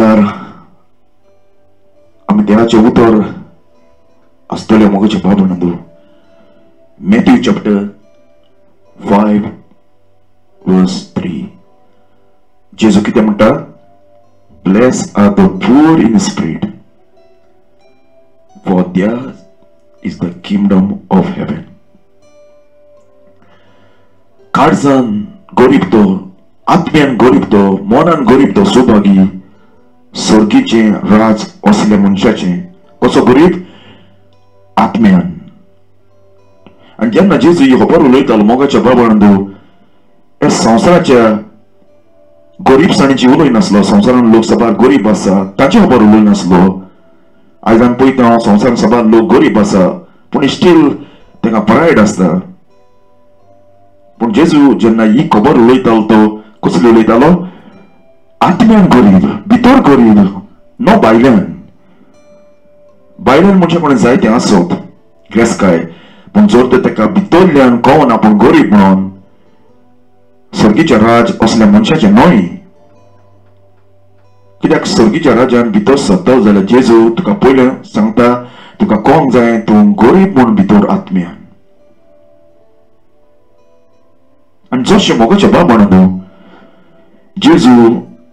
जाल्यार आमी देवाचें उतर आसतलें मोगाचें बाब म्हणून Matthew chapter 5 verse 3 जेजू कितें म्हणटा Blessed are the poor in spirit, for theirs is the kingdom of heaven. काळजान गरीब तो, आत्म्यान गरीब तो, मनान गरीब तो सुभागी स्वर्गीचे राज असले मनशाचे. कसो गरीब? आत्म्यान. आणि जेन्ना जेजू ही खबर उलयतालो मोगाच्या बाबांदू हे संवसाराच्या गरीबसाणीची उलय नासलो. संवसारान लोक सबार गरीब आसा ताची खबर उलय नासलो. आयज आमी पळयता संवसारान सबार लोक गरीब आसा पूण स्टील ताका प्रायड आसता. पूण जेजू जेन्ना ही खबर उलयतालो तो कसली उलयतालो? आत्म्यान गरीब, भितर गरीब, नो भायल्यान. भायल्यान म्हणजे कोणी जायते आसत ग्रेस्काय, पूण जर तर ताका भितरल्यान कळोन आपूण गरीब म्हणून स्वर्गीचे राज असल्या मनशाचे न्हय. कित्याक स्वर्गीच्या राजान भितर सत्ता जाल्यार जेजू तुका पयलें सांगता तुका कळोंक जाय तूं गरीब म्हूण भितर आत्म्यान. आनी जशें मोगाचें बाब न्हू जेजू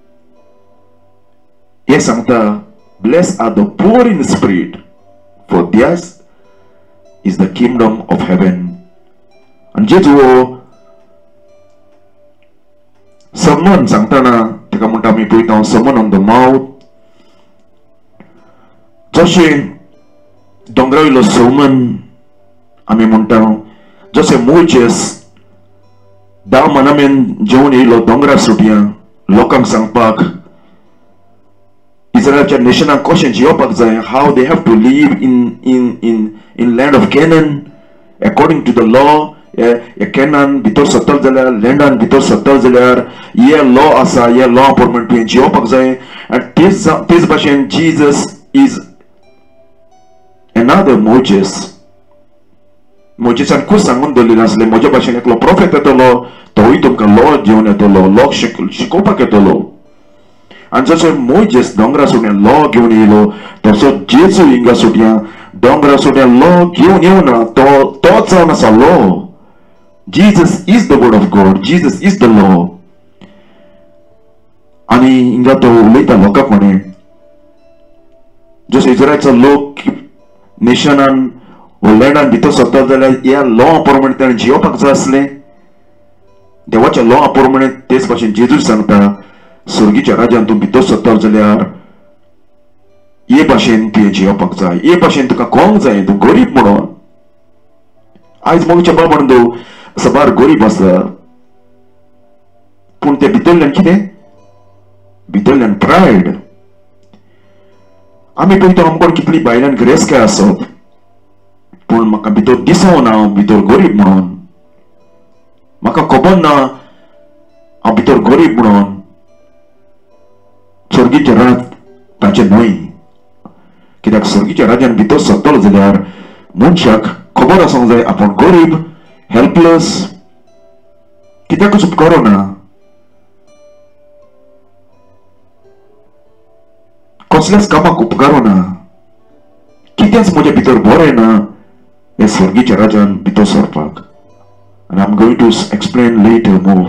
हे सांगता Blessed are the poor in spirit, for theirs is the kingdom of heaven. आणि जेजू sermon सांगताना ताका म्हणटा आमी पळयता sermon on the mount. जशें दोंगरावयलो sermon आमी म्हणटा जशें मोजेस 10 मनामेन जेवन येयलो दोंगरा सुटया लोकांक सांगपाक इस्रायलच्या नेशनाक कशें जियोवपाक जाय, हाव they have to live in land of Canaan according to the law. हे कॅनान भितर सत्तल जाल्यार लँडान भितर सत्तल जाल्यार हे लॉ आसा, हे लॉ प्रमाणे तुवें जियोवपाक जाय. आनी तेच भाशेन जीजस इज another मोजेस. मोजेसान खूब सांगून दवरलेलें आसलें म्हज्या भाशेन एकलो प्रॉफेट येतलो तोय तुमकां लॉ घेवन येतलो, लॉ शिकोवपाक येतलो. आनी जसो मोजेस दोंगरा सोड्यान लॉ घेवन येयलो तसो जेजू हिंगा सोड्या दोंगरा सोड्यान लॉ घेवन येवना. तोच जावन आसा law. Jesus is the word of God. Jesus is the law. आणि हिंगा तो उलयता लोकांक म्हणे जसो इस्रायलचो लोक नेशनान लँडान भितर सत्ता जाल्यार ह्या लॉ प्रमाणे ताणें जियोवपाक जाय आसलें. देवाच्या लॉ प्रमाणे तेच भाशेन जेजू सांगता स्वर्गीच्या राज्यान तूं भितर सत्ता जाल्यार हे भाशेन तुवें जियोवपाक जाय, हे भाशेन तुका कळोंक जाय तूं गरीब म्हणून. आयज मोगाच्या बाबांदू सबार गरीब आसा पूण ते भितरल्यान कितें? भितरल्यान प्रायड. आमी पळयता आमकां कितली भायल्यान गिरेस्काय आसत पूण म्हाका भितर दिसोना हांव भितर गरीब म्हणून. म्हाका खबर ना हांव भितर गरीब म्हणून. स्वर्गीचे राज ताचें न्हय. कित्याक स्वर्गीच्या राज्यान भितर सत्तलो जाल्यार मनशाक खबर आसूंक जाय आपूण गरीब, हेल्पलेस. कित्याकूच उपकारो ना. कसल्याच कामाक उपकारो ना. कितेंच म्हज्या भितर बरें ना हे स्वर्गीच्या राज्यान भितर सरपाक. आनी I am going to explain later more.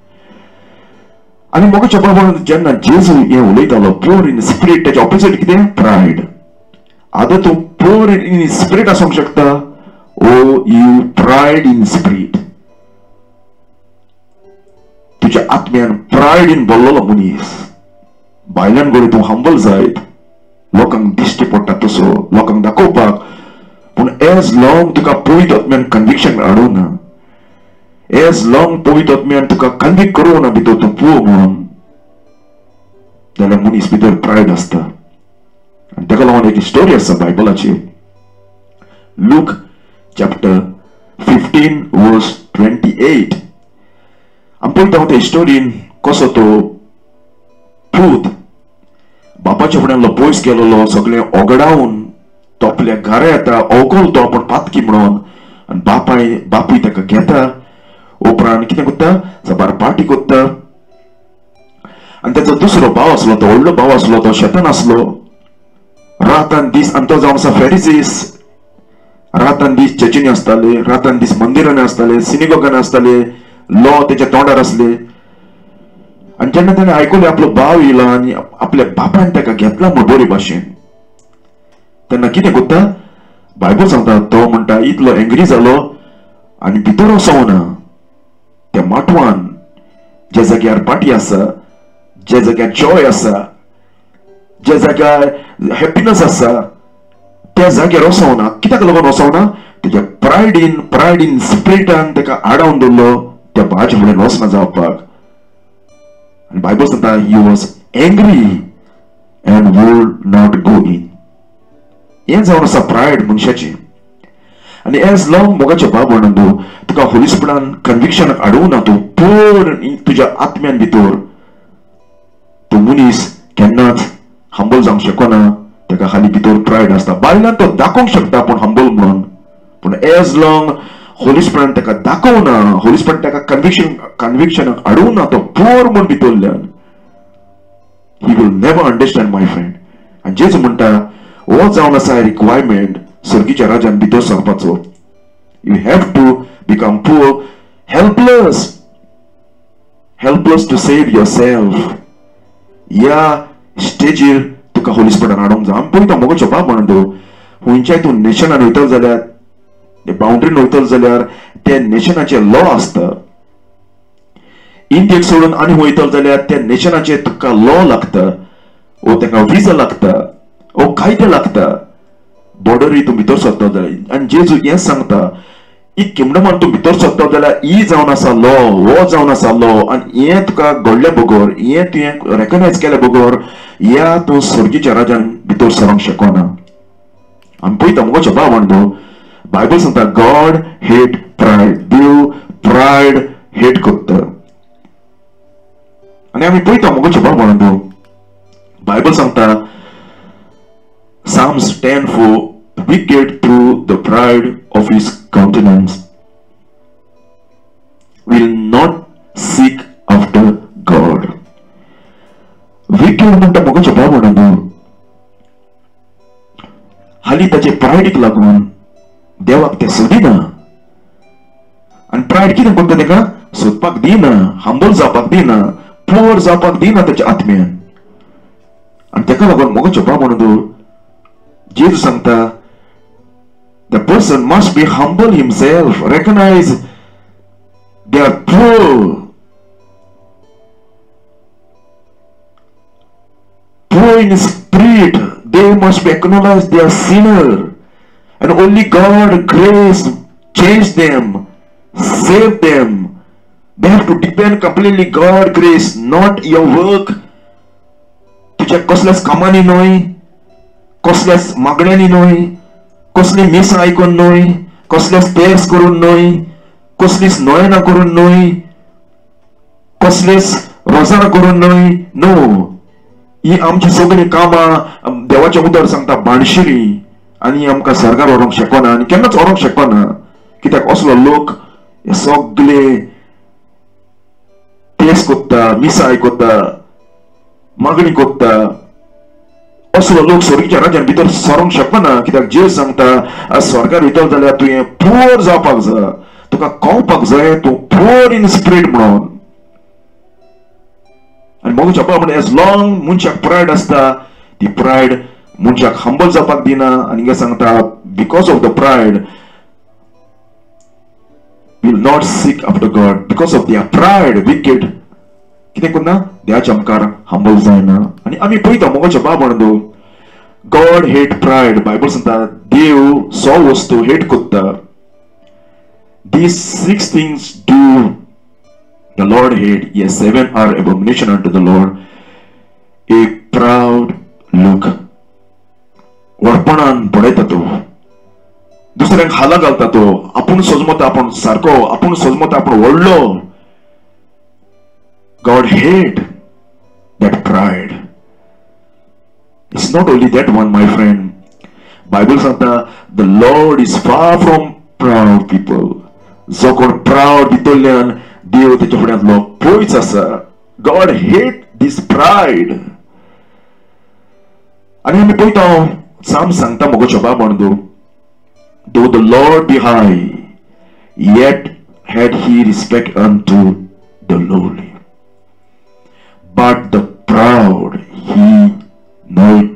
आनी मोगाच्या बाबान जेन्ना जेजू हे उलयतालो पोर इन स्पिरीट तेचे ऑपोजीट कितें? प्रायड. आतां तूं पोर इन स्पिरीट आसूंक शकता ओ यू प्रायड इन स्पिरीट. तुज्या आत्म्यान प्रायडीन भरलेलो मनीस. भायल्यान गरी तूं हंबल जायत लोकांक दिश्टी पडटा तसो लोकांक दाखोवपाक पूण एज लॉंग तुका पवित्र आत्म्यान कन्विक्शन हाडूना, एज लॉंग पवित्र आत्म्यान तुका कन्विक्ट करूना भितर तूं पळोव म्हणून जाल्यार मनीस भितर प्रायड आसता. आनी ताका लागून एक स्टोरी आसा बायबलाची. Look chapter 15 verse 28. आमी पळयता ते स्टोरीन कसो तो पूत बापाच्या फुड्यान पयस गेलोलो सगळें ओगडावन तो आपल्या घरा येता ओगोल तो आपूण पातकी म्हणून आनी बापूय ताका घेता. उपरांत कितें करता? सबार पार्टी करता आणि त्याचा दुसरो भाव असलो तो व्हडलो भाव असलो तो शेतान असलो रातान दीस आणि तो जावन आसा फेरिसीस रातान दीस चर्चीनी आसताले रातान दीस मंदिरांनी आसताले सिनेगोगांनी आसताले लॉ त्याच्या तोंडार असले आणि जेन्ना ताणें आयकले आपलो भाव येयला आनी आपल्या बापान ताका घेतला म्हण बरे भाशेन तेन्ना कितें कोत्ता बायबल सांगता तो म्हणटा इतलो एंग्री जालो आनी भितर वचोना त्या माटवान ज्या जाग्यार पार्टी आसा ज्या जाग्यार जॉय आसा ज्या जाग्यार हॅपीनेस आसा त्या जाग्यार वचोना कित्याक लागून वचोना तेज्या प्रायड इन स्पिरिटान ताका आडावन दवरलो त्या भाजे फुडें वचना जावपाक आनी बायबल सांगता he was angry and would not go in हें जावन आसा प्रायड मनशाची आनी एज लॉंग मोगाच्या भाव म्हणून तुका होली स्पिरिटान कन्विक्शनाक हाडूना तूं पूर्ण तुज्या आत्म्यान भितर तूं मनीस केन्नाच हंबल जावंक शकना ताका खाली भितर प्रायड आसता बायलान तो दाखोवंक शकता पूण हंबल म्हणून पूण एज लॉंग होली स्पिरिटान ताका दाखोवना होली स्पिरिट ताका कन्विक्शनाक हाडूना तो पोर म्हूण भितरल्यान he will never understand my friend आनी जेच म्हणटा हो जावन आसा रिक्वायरमेंट सर्गीच्या राजान भितर सरपाचो you have to become poor helpless to save yourself ह्या स्टेजीर तुका होली स्पिरिटान हाडूंक जाय आमी पळयता मोगाचो बाब म्हणून तूं खंयच्याय तूं नेशनान वयतलो जाल्यार बाउंड्रीन वयतलो जाल्यार त्या नेशनाचे लॉ आसता इंडियेक सोडून आनी वयतलो जाल्यार त्या नेशनाचे तुका लॉ लागता वो ताका विजा लागता वो कायदे लागता बॉर्डरी तूं भितर सरता जाल्यार आनी जेजू हें सांगता ही किंगडमान तूं भितर सरता जाल्यार ही जावन आसा लॉ हो जावन आसा लॉ आनी हें तुका घडल्या बगर हें तुवें रेकग्नायज केल्या बगर ह्या तूं सर्गीच्या राजान भितर सरोंक शकना आमी पळयता मोगाचो भाव म्हणून बायबल सांगता गॉड हेट प्रायड देव प्रायड हेट करता आनी आमी पळयता मोगाचो भाव म्हणून बायबल सांगता Psalms 10:4 wicked through the pride of his countenance will not seek after God. Wicked म्हणटा मोगाचो भाव म्हणून हाली ताचे प्रायडीक लागून देवाक ते सोदिना आनी प्रायड कितें करता ताका सोदपाक दिना हंबल जावपाक दिना पोर जावपाक दिना ताच्या आत्म्यान आनी ताका लागून मोगाचो भाव म्हणून Jesus सांगता the person must be humble himself, recognize they are poor in spirit, they must be acknowledged they are sinner and only God grace change them, save them. They have to depend completely God grace, not your work. तुझ्या कसल्याच कामांनी न्हय कसल्याच मागण्यांनी न्हय कसली miss आयकून न्हय कसलेच तेर्स करून न्हय कसलीच नयनां करून न्हय कसलेच रोजां करून न्हय नो ही आमची सगळी कामां देवाच्या उतर सांगता बाणशिरी आनी आमकां सरकार व्हरोंक शकना आनी केन्नाच व्हरोंक शकना कित्याक असलो लोक हे सगळे तेर्स कोत्ता मिस आयकता मागणी कोत्ता असलो लोक स्वर्गीच्या राज्यान भितर सरोंक शकना कित्याक जेस सांगता स्वर्गार भितर जाल्यार तुवें पोर जावपाक जाय तुका कळपाक जाय तूं पोर इन स्पिरीट म्हणून आनी मोगाचो भाव म्हणून एज लॉंग मनशाक प्रायड आसता ती प्रायड मनशाक हंबल जावपाक दिना आनी हिंगा सांगता because of the pride will not seek after God because of their pride wicked कितें करना देवाच्या आमकार हंबल जायना आनी आमी पळयता मोगाचो भाव म्हणून गॉड हेट प्रायड बायबल सांगता देव सो वस्तू हेट कोत्ता these 6 things do the Lord hate yes 7 are abomination unto the Lord a proud look वरपणान पडयता तो दुसऱ्यांक हाला घालता तो आपूण सोजमता आपूण सारको आपूण सोजमता आपूण व्हडलो God hate that pride. It's not only that one, my friend. Bible सांगता the Lord is far from proud people. जो कोण proud भितरल्यान देव तेच्या फुड्यांतलो पयस आसा. God hate this pride. आणि आमी पळयता Psalm सांगता मोगोच्या बाबा though the Lord be high, yet had he respect unto the lowly, but the proud he knoweth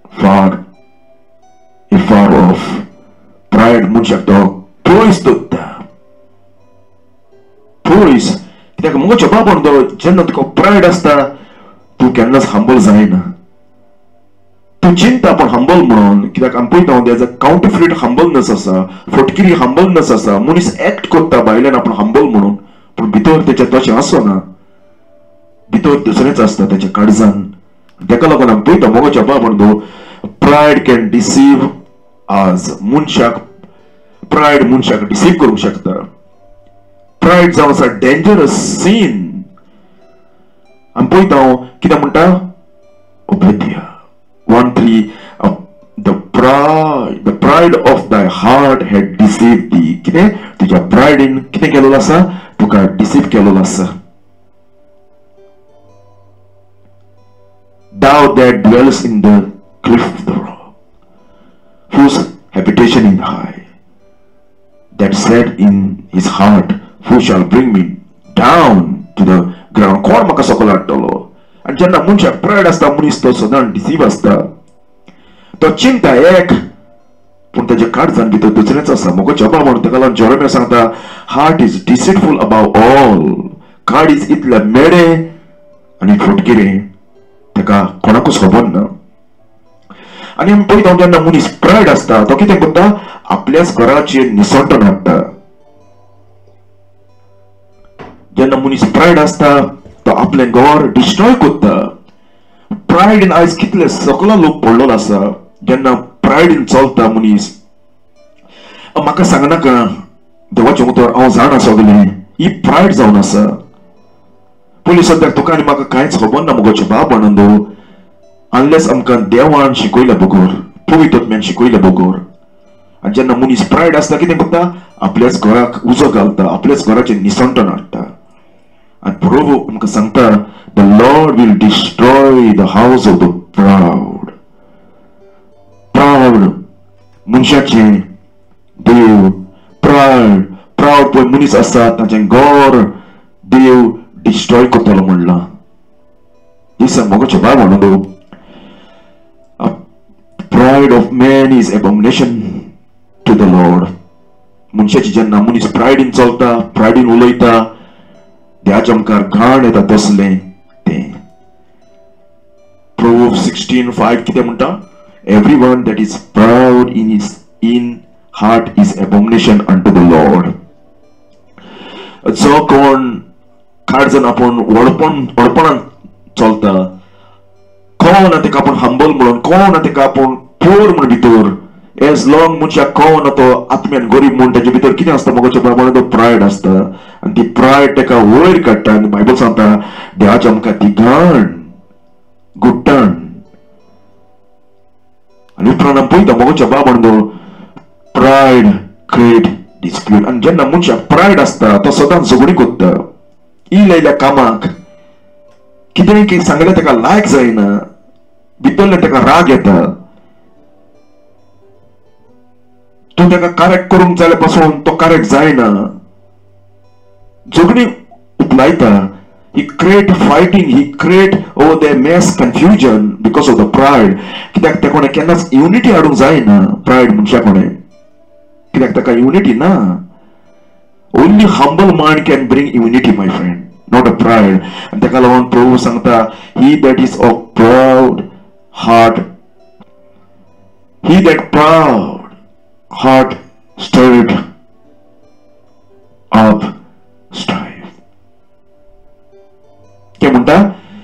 far off. Pride मनशाक तो पयस दवरता. पयस कित्याक मोगोच्या बाबा जेन्ना तुका प्रायड आसता तूं केन्नाच हंबल जायना. तूं चिंता पण हंबल म्हणून कित्याक आमी पळयता there is a counterfeit humbleness आसा, फटकिरी हंबलनेस आसा. मनीस एक्ट करता भायल्यान आपण हंबल म्हणून, पण भितर तेचे तशें आसना. भितर दुसरेंच आसता तेच्या काळजान. तेका लागून आमी पळयता मोगोच्या बाबा प्रायड कॅन डिसीव आज. मनशाक प्रायड मनशाक डिसीव करूंक शकता. प्रायड जावन आसा डेंजरस सीन. आमी पळयता कितें म्हणटा ओबेदिया 1:3 the pride of thy heart had deceived thee. कितें तुज्या प्रायडीन कितें केलेलो आसा? तुका डिसीव केलेलो आसा. Thou that dwells in the cliff of the rock, whose habitation is high, that said in his heart, who shall bring me down to the ground. कोण म्हाका सकयल हाडटलो? आणि जेन्ना मनशाक प्रायड आसता मनीस तो सदां डिसीव आसता. तो चिंता एक पूण तेच्या काळजान भितर दुसरेंच आसा. मोगोच्या बाबा म्हणून तेका लागून जेरेमिया सांगता heart is deceitful above all. काळीज इतलें मेडें आनी फटकिरें तेका कोणाकूच खबर ना. आनी आमी पळयता जेन्ना मनीस प्रायड आसता तो कितें करता? आपल्याच घराचेर निसंटण हाडटा. जेन्ना मनीस प्रायड आसता तो आपलें घर डिस्ट्रॉय करता. प्रायडीन आयज कितले सकलो लोक पडलेलो आसा. जेन्ना प्रायडीन चलता मनीस म्हाका सांगनाका देवाचें उतर हांव जाणा सगलें ही प्रायड जावन आसा. पयलीं सद्याक तुका आनी म्हाका कांयच खबर ना मुगोचे बाब आनंदो अनलेस आमकां देवान शिकयल्या बगोर, पवित्र आत्म्यान शिकयल्या बगोर. आनी जेन्ना मनीस प्रायड आसता कितें करता? आपल्याच घराक उजो घालता, आपल्याच घराचें निसंटण हाडटा. And प्रभु आमकां सांगता the Lord will destroy the house of the proud. Proud मनशाचें देव प्राउड पळय मनीस आसा ताचें घर देव डिस्ट्रॉय करतलो म्हणला. दिसा मोगोचे बाब म्हणून pride of man is abomination to the Lord. मनशाची जेन्ना मनीस प्रायडीन चलता, प्रायडीन उलयता देवाच्या आमकां घाण येता तसलें तें. Proverbs 16:5 कितें म्हणटा? Everyone that is proud in heart is abomination unto the Lord. जो कोण काळजान आपूण वडपणान चलता, कोण तेका आपूण हंबल म्हणून, कोण तेका आपूण पोर म्हूण भितर, एज लॉंग मनशाक कोण तो आत्म्यान गरीब म्हणून तेजे भितर कितें आसता मोगोच्या प्रमाणे तो प्रायड आसता. आनी ती प्रायड तेका वयर काडटा. आनी बायबल सांगता देवाचें आमकां ती घाण गुट्टाण. आनी उपरांत आमी पळयता मोगोच्या बाब म्हणून प्रायड क्रिएट डिस्प्यूट. आनी जेन्ना मनशाक प्रायड आसता तो सदांच झगडी करता. इल्ल्या कामाक कितेंय सांगलें तेका लायक जायना, भितरलें तेका राग येता. तूं तेका करेक्ट करूंक जाल्या पासून तो करेक्ट जायना, झगडी उपलायता. He create fighting, he create over the mass confusion because of the pride. कित्याक ते कोणे केन्नाच युनिटी हाडूंक जायना प्रायड मनशा कोणे. कित्याक ताका युनिटी ना. Only humble mind can bring unity, my friend, not a pride. आनी ताका लागून प्रभू सांगता he that is of proud heart, he that proud heart stirred up strife. क्या म्हणता?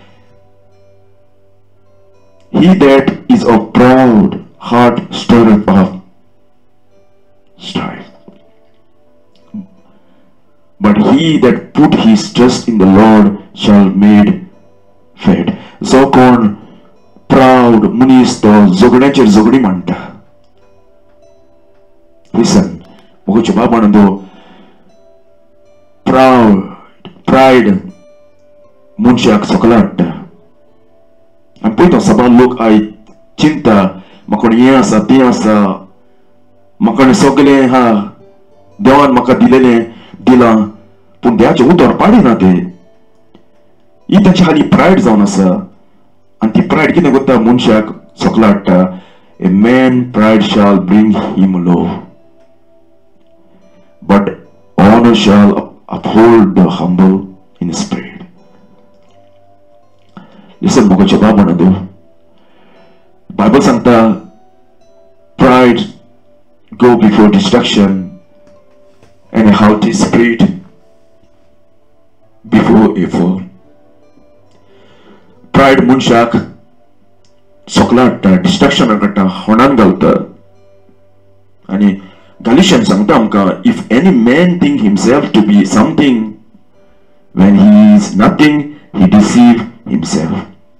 He that is of proud heart stirred up strife, but he that put his trust in the Lord shall made fed. जो कोण proud मनीस तो झगड्याचेर झगडी मांडटा. Listen, मोगोचे बाब म्हणून प्राइड मनशाक सकयल हाडटा. पळयता सबार लोक आय चिंता म्हाका हें आसा तें आसा म्हाका सगळें हा देवान म्हाका दिलां पूण देवाचें उतर पाडिना ते ही ताची खाली प्रायड जावन आसा आनी ती प्रायड कितें करता मनशाक सकला हाडटा a man pride shall bring him low but honour shall uphold the humble in spirit. Listen मोगाचें बाबा बायबल सांगता pride go before destruction and a haughty spirit before a fall. Pride मनशाक सकला हाडटा डिस्ट्रक्शन हाडटा होणान घालता आनी गॅलिशियन सांगता आमकां if any man think himself to be something when he is nothing he deceive himself.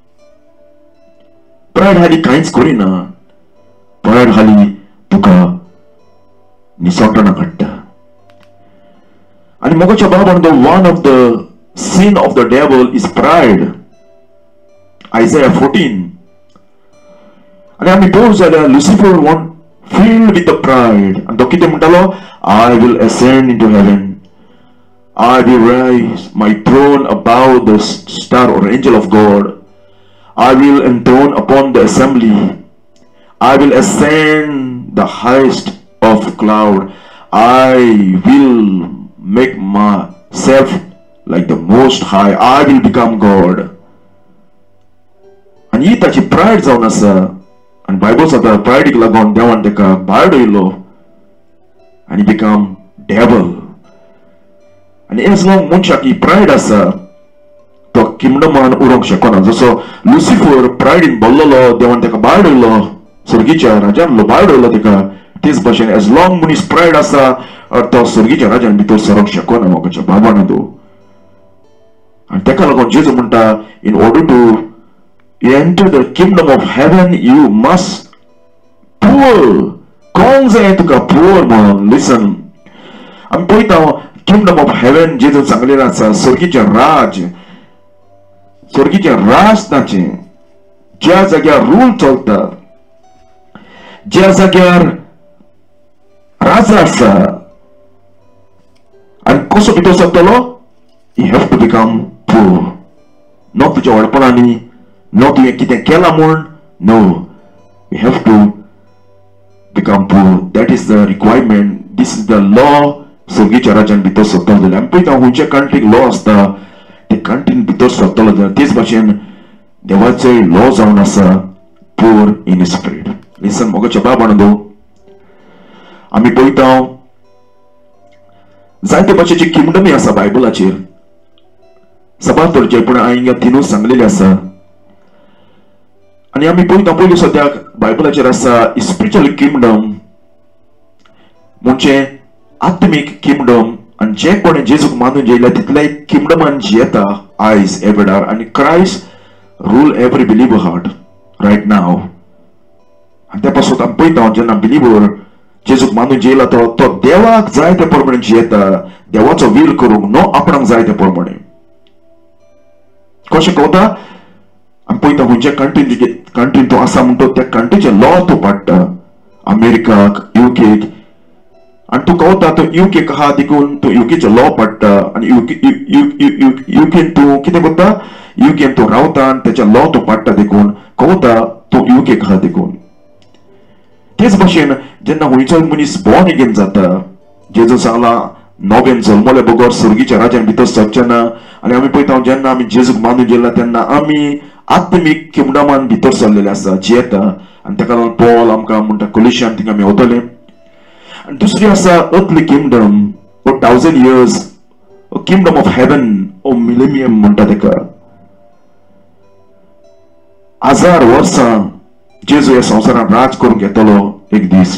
Pride हाली कांयच करिना प्रायड हाली तुका निसवटना काडटा आनी मोगाच्या बाबान one of the sin of the devil is pride. Isaiah 14 आनी आमी पळोवंक जाल्यार Lucifer one filled with the pride आनी तो कितें म्हणटालो I will ascend into heaven, I will rise my throne above the star or angel of God, I will enthrone upon the assembly, I will ascend the highest of cloud, I will make myself like the most high, I will become God. And ही ताची pride जावन आसा आनी Bible सांगता प्रायडीक लागून देवान ताका भायर डोयलो आनी बिकम डेवल. आनी एज लॉंग मनशाक ही प्रायड आसा तो किंगडमान उरोंक शकना. जसो लुसिफर प्रायडीन भरलेलो देवान ताका भायर डोयलो सर्गीच्या राजान भायर डोयलो ताका तेच भाशेन एज लॉंग मनीस प्रायड आसा तो सर्गीच्या राजान भितर सरोंक शकना मोगाच्या बाबान आनी ताका लागून जेजू म्हणटा in order to enter the kingdom of heaven you must poor कोण जाय तुका poor म्हणून. लिसन आमी पळयता किंगडम ऑफ हेवन जेजून सांगलेलें आसा स्वर्गीचें राज ताचें ज्या जाग्यार रूल चलता ज्या जाग्यार राजा आसा आनी कसो भितर सरतलो you have to become poor. No तुज्या व्हडपणांनी नो तुवें कितें केलां म्हूण no you have to become poor. That is the requirement. This is the law. सर्गीच्या राजान भितर सरतलो जाल्यार आमी पळयता खंयच्या कंट्रीक लॉ आसता ते कंट्रीन भितर सरतलो जाल्यार तेच भाशेन देवाचो लॉ जावन आसा poor in spirit. लिसन मोगाच्या बाबांनो आमी पळयता जायते भाशेची किंगडमी आसा बायबलाचेर सबार तरेचे पूण हांवें हिंगा तिनूच सांगलेले आसा आनी आमी पळयता पयलीं सद्याक बायबलाचेर आसा स्पिरिच्युअल किंगडम म्हणजे आत्मीक किंगडम आनी जे कोणें जेजूक मानून जेयला तितल्या किंगडमान जियेता आयज एवडार आनी Christ rule every believer heart right now. आनी त्या पासून आमी पळयता जेन्ना बिलीवर जेजूक मानून जेयला तो देवाक जाय ते प्रमाणे जियेता देवाचो वील करूंक नो आपणाक जाय ते प्रमाणे. कशें कळटा आमी पळयता खंयच्या कंट्रीन तो आसा म्हणटो त्या कंट्रीचे लॉ तूं पाडटा अमेरिकाक युकेक आनी तूं कळटा तो युकेक आहा देखून तूं युकेचो लॉ पाडटा आनी युकेन तूं कितें करता युकेन तूं रावता आनी तेच्या लॉ तूं पाडटा देखून कळटा तूं युकेक आहा देखून. तेच भाशेन जेन्ना खंयचो मनीस बॉर्न अगेन जाता जेजू सांगला नोवेन जल्मले बगर सर्गीच्या राजान भितर सरचे ना आनी आमी पळयता जेन्ना आमी जेजूक मानून जेल्ला तेन्ना आमी आत्मीक किंगडमान भितर सरलेले आसा जियेता आनी ताका लागून पॉल आमकां म्हणटा कोलिशान थिंगा आमी वतले. आनी दुसरी आसा earthly kingdom 1000 years kingdom of heaven ओ मिलेनियम म्हणटा ताका 1000 वर्सां जेजू ह्या संवसारान राज करूंक येतलो एक दीस.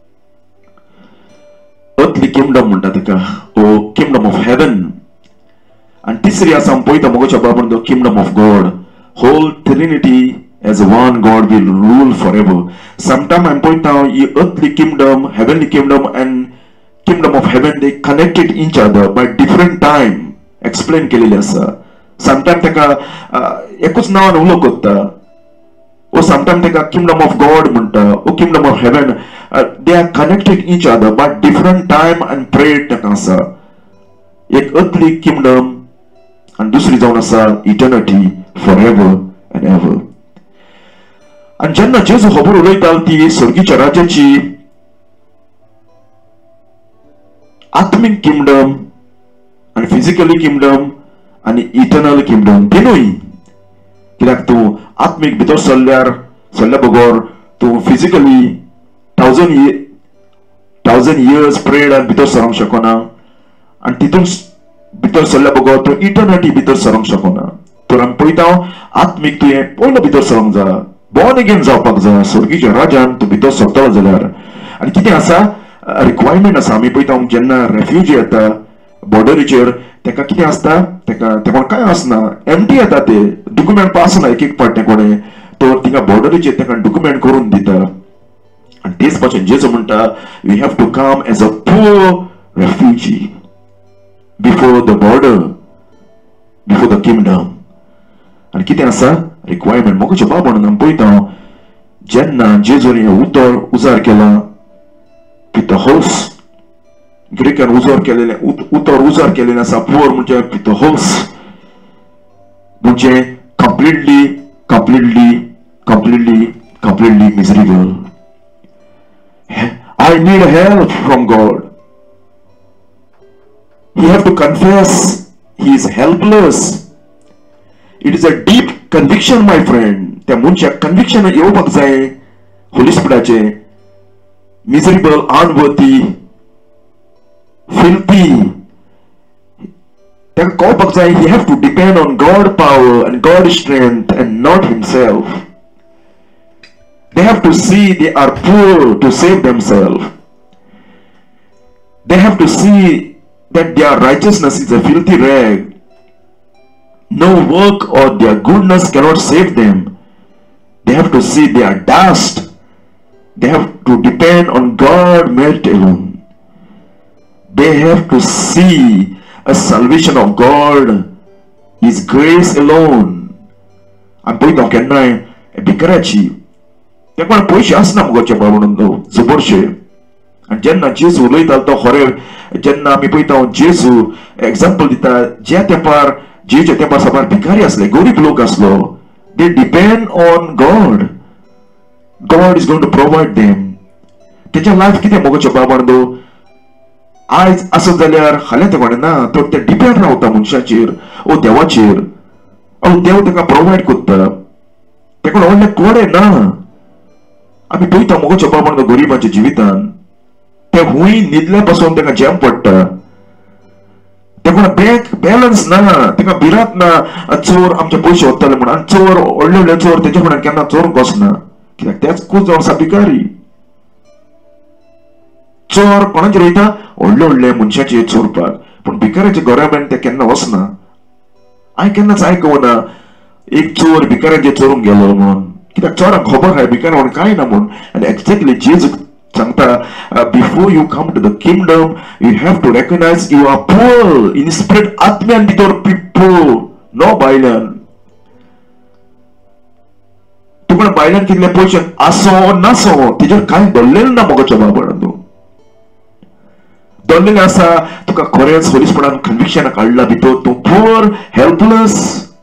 अर्थली किंगडम म्हणटा ताका ओ किंगडम ऑफ हेवन. आनी तिसरी आसा आमी पळयता मोगाच्या बाबान the kingdom of God. whole Trinity as one God will rule forever. Sometimes I'm pointing out the earthly kingdom, heavenly kingdom and kingdom of heaven, they connected each other by different time. Explain केलेले आसा. Sometimes ताका एकूच नांवान उलोवप करता or sometimes they got kingdom of God or kingdom of heaven. They are connected each other, but different time and prayed takasa. Ek earthly kingdom and dusri jaun asa eternity forever and ever. And jenna Jesu khabar ulaytalti sorgiच्या राज्याची आत्मिक kingdom and physically kingdom and eternal kingdom दोनोय. कित्याक तूं आत्मिक भितर सरल्या बगर तूं physically 1000 years prayed and भितर सरूंक शकना, आनी तितून भितर सरल्या बगर तूं eternity भितर सरूंक शकना. तर आमी पळयता आत्मिक तुवें पयलो भितर सरूंक जाय, born again जावपाक जाय, स्वर्गीच्या राज्यान तूं भितर सरतलो जाल्यार. आनी कितें आसा रिक्वायरमेंट आसा. आमी पळयता जेन्ना रेफ्युजी येता बॉर्डरीचेर तेका कितें आसता, तेका काय आसना, एम्प्टी येता, ते डॉक्युमेंट पास ना एक पाट कोणे, तो तिका बॉर्डरीचेर तेका डॉक्युमेंट करून दिता. आनी तेच भाशेन जेजू म्हणटा we have to come as a poor refugee before the border, before the kingdom. आनी कितें आसा रिक्वायरमेंट. मोगाच्या बाबान आमी पळयता जेन्ना जेजून उतर उजार केला पितहोस, ग्रीकान उतर उजार केलेलें आसा. पुअर म्हणजे पितहोस म्हणजे completely miserable. I need help from God. You have to confess he is helpless. It is a deep conviction, my friend. त्या मनशाक कन्विक्शन येवपाक जाय होली स्पिरिटाचे. Miserable, unworthy, filthy. ताका कळपाक जाय he have to depend on God power and God strength and not himself. They have to see they are poor to save themselves. They have to see that their righteousness is a filthy rag. No work or their goodness cannot save them. They have to see they are dust. They have to depend on God merit alone. They have to see a salvation of God is grace alone. I'm putting on Kenai a bikarachi. तेका पयशे आसना मुगोचे बाबून जबरशे. आनी जेन्ना जेजू उलयता तो खरें जेन्ना आमी पळयता जेजू एग्जाम्पल दिता ज्या तेंपार जेजूच्या तेंपार सबार भिकारी आसले, गरीब लोक आसलो. They depend on God. God is going to provide them. तेच्या लायफ कितें मुगोचे बाबून आयज आसत जाल्यार फाल्यां ते ना, तो ते डिपेंड रावता मनशाचेर ओ देवाचेर. देव तेका प्रोवाइड करता. तेका व्हडले कोडे ना. आमी पळयता मोगाच्या बाबा गरीबाच्या जिवितान ते हुंय न्हिदल्या पासून तेका जॅम पडटा. तेका बँक बॅलन्स ना, तेका भिरांत ना चोर आमचे पयशे वतले म्हणून. आनी चोर व्हडले व्हडले चोर तेजे फुड्यान केन्ना चोरूंक वचना, कित्याक तेच खूब जावन आसा भिकारी. चोर कोणाचेर वयता व्हडले व्हडले मनशाचेर चोरपाक, पूण भिकाऱ्याच्या घराब्यान ते केन्ना वचना. हांवें केन्नाच आयकूना एक चोर भिकाऱ्याचेर चोरूंक गेलो म्हणून, कित्याक चोराक खबर आहा भिकार म्हणून कांय ना म्हणून. आनी एक्झॅक्टली जेजू सांगता before you come to the kingdom you have to recognise you are poor in spirit. आत्म्यान भितर पुअर, नो भायल्यान. तुका भायल्यान कितले पयशे आसो नासो तेजेर कांय दल्लेलें ना मोगाच्या बाबा. दल्लेलें आसा तुका खरेंच होली स्पिरिटान कन्विक्शन काडला भितर तूं पुअर हेल्पलेस.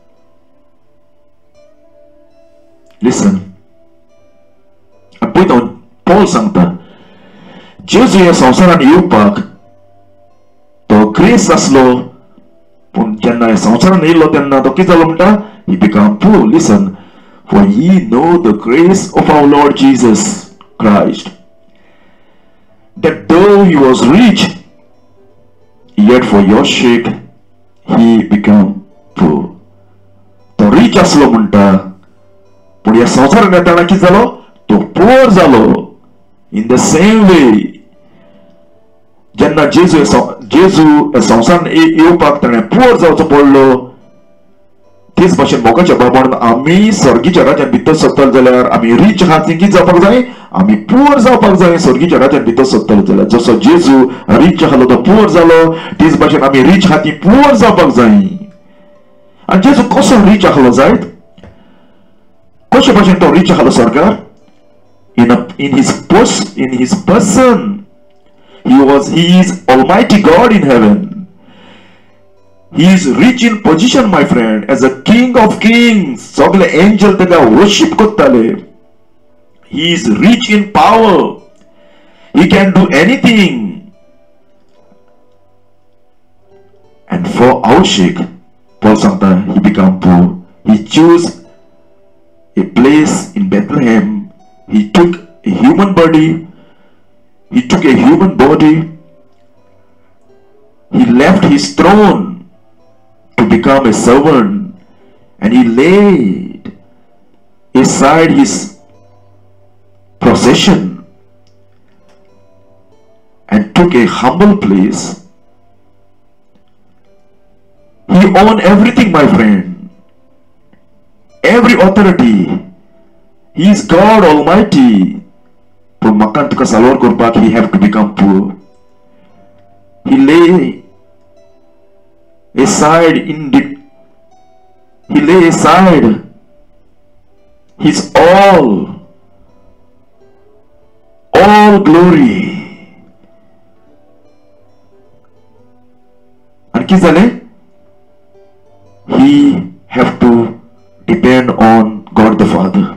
लिसन, पळयता पॉल सांगता जेजू ह्या संवसारान येवपाक तो ग्रेस आसलो, पूण जेन्ना ह्या संवसारान येयलो तेन्ना तो कितें जालो म्हणटा he become poor. Listen, for ye know the grace of our Lord Jesus Christ, that though he was rich, yet for your sake he became poor. तो रिच आसलो म्हणटा पूण ह्या संवसारान येताना कितें जालो तो पुअर जालो. इन द सेम वे जेन्ना जेजू संवसारान येवपाक ताणें पुअर जावचो पडलो, तेच भाशेन मोगाच्या बाबान आमी स्वर्गीच्या राज्यांत भितर सरतले जाल्यार आमी रीच आहात कितें जावपाक जाय, आमी पुअर जावपाक जाय स्वर्गीच्या राज्यांत भितर सरतले जाल्यार. जसो जेजू रीच आसलो तो पुअर जालो, तेच भाशेन आमी रीच आहात पुअर जावपाक जाय. आनी जेजू कसो रीच आसलो जायत, कशे भाशेन तो रीच आहालो सरकार in his person. He is Almighty God in heaven. He is rich in position, my friend, as a King of Kings. Sogle angel taga worship kottale. He is rich in power. He can do anything. And for our sake, Paul Santa, he became poor. He chose a place in Bethlehem. He took a human body. He took a human body. He left his throne to become a servant, and he laid aside his possession and took a humble place. He owned everything, my friend. Every authority. He is God Almighty. But makan tuka salor kurpak, he have to become poor. He lay aside his all glory. And kizale, he have to depend on God the Father.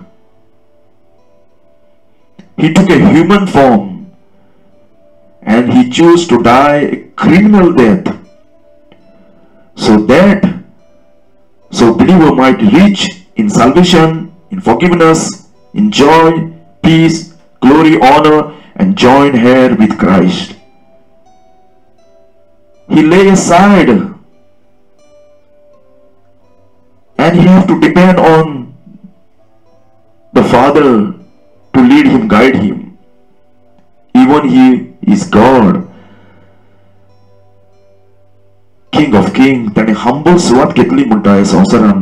He took a human form and he chose to die a criminal death so believer might reach in salvation, in forgiveness, in joy, peace, glory, honor, and join heir with Christ. He lay aside and he have to depend on the Father to lead him, guide him. Even he is God, King of Kings. त्याने humble सुरुवात घेतली म्हणता संसारान.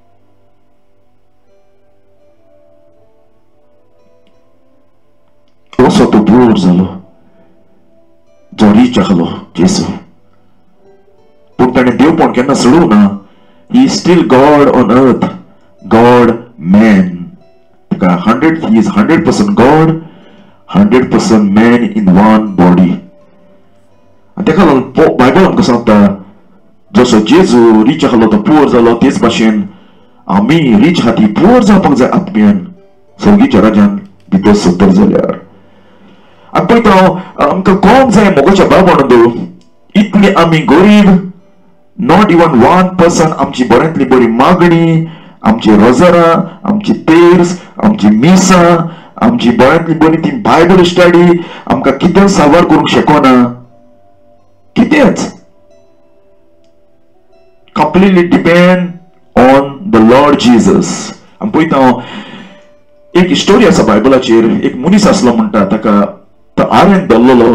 तसो तो पोर जालो, जो reach आहलो जेसू. पूण त्याने देवपण केन्ना सोडूंक ना. He is still God on earth, God man. He is 100% God, 100% man in one body. And teka lang po, Bible ang kasanta, जसो जेजू रीच आहलो तो पोर जालो तेच भाशेन आमी रीच हाती पोर जावपाक जाय आत्म्यान सर्गीच्या राज्यान भितर सत्तर जाल्यार. आनी पळयता हांव आमकां कळोंक जाय मोगाच्या बाबा इतली आमी गरीब, नॉट इवन 1% आमची बऱ्यांतली बरी मागणी, आमची रोजारां, आमची तेर्स, आमची मिसा, आमची बऱ्यांतली बरी ती बायबल स्टडी आमकां कितें सावार करूंक शकना. कितेंच. Completely depend on the Lord Jesus. आमी पळयता एक स्टोरी आसा बायबलाचेर. एक मनीस आसलो म्हणटा ताका तो आर्यन धरलेलो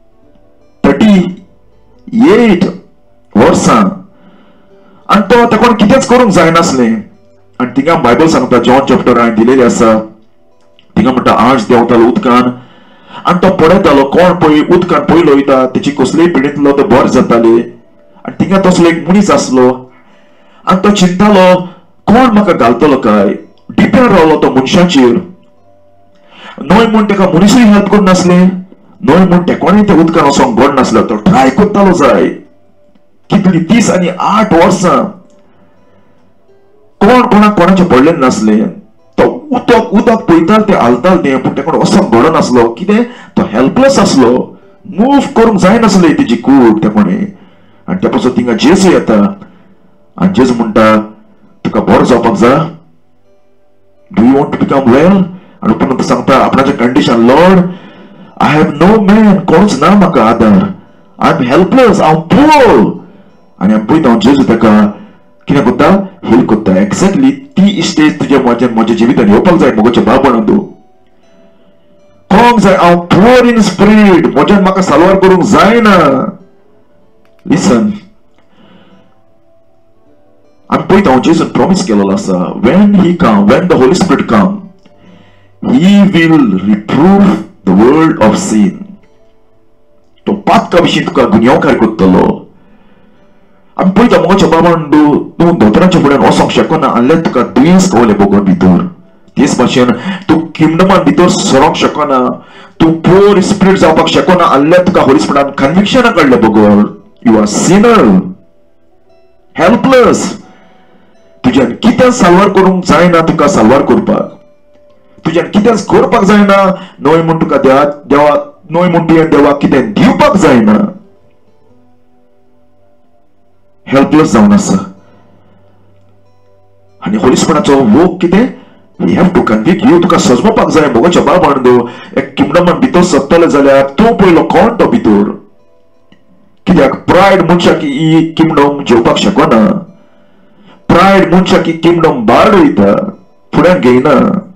38 वर्सां आनी तो ताका कितेंच करूंक जायनासलें. आनी थिंगा बायबल सांगता जॉन चॅप्टर हांवें दिलेली आसा थिंगा म्हणटा आर्च देंवतालो उदकान आनी तो पडयतालो. कोण पळय उदकान पयलो वयता तेची कसलेय पिडेंतलो तो बरें जाताले. आनी थिंगा तसलो एक मनीस आसलो आनी तो चिंतालो कोण म्हाका घालतलो काय. डिपेंड रावलो तो मनशाचेर. न्हय म्हूण ताका मनीसूय हेल्प करनासले, न्हय म्हूण तेकोणय त्या उदकान वचोंक गोड नासलो. तो ट्राय करतालो जाय कितली 30 आनी 8 वर्सां. कोणाक कोणाचें पडलें नासलें. तो उदक पळयतालो ते हालताले तें पूण तेकोण वचोंक घडो नासलो. कितें तो हेल्पलेस आसलो. मूव करूंक जायनासलें तेजी कूड तेकोणें. आनी त्या पासून थिंगा जेजू येता आनी जेजू म्हणटा तुका बरो जावपाक जाय. Do you want to become well. आनी पुणून तो सांगता आपणाचें condition lord I have no man. कोणूच ना म्हाका आदार. I am helpless. हांव पुअर. आनी आमी पळयता जेजू ताका कितें करता हील करता. एक्झॅक्टली ती स्टेज तुज्या म्हज्या जिवितान येवपाक जाय मोगाच्या बाबण तूं. कळोंक जाय हांव पुअर इन स्पिरीट. म्हज्यान म्हाका सालवार करूंक जायना. Listen. आमी पळयता जेजून प्रॉमिस केलेलो आसा when the Holy Spirit come, he will reprove the world of sin. तो पातका विशीं तुका गुन्यांवकार करतलो. आमी पळयता मोगाच्या बाबान तूं दोतोराच्या फुड्यान वचोंक शकना आनल्यार तुका दुयेंस कवले बोगोन भितर. तेच भाशेन तूं किंगडमान भितर सरोंक शकना, तूं पोर स्पिरीट जावपाक शकना आल्ल्या तुका होली स्पिरीटान कन्विक्शना काडलें बगोर. You are sinner, helpless. तुज्यान कितें साल्वार करूंक जायना तुका साल्वार करपाक. तुज्यान कितेंच करपाक जायना, न्हय म्हूण तुका देवा न्हय म्हूण तुवें देवाक कितें दिवपाक जायना. हेल्पलेस जावन आसा. आनी होली स्पिरीटाचो वर्क कितें? We have to convict you. तुका सजमोवपाक जाय भोगोच्या बाबान दो एक किंगडमान भितर सत्तले जाल्यार तूं पयलो कोण तो भितर. कित्याक प्रायड मनशाक ही किंगडम जेवपाक शकना. प्रायड मनशाक ही किंगडम भायर वयता, फुड्यान घेयना.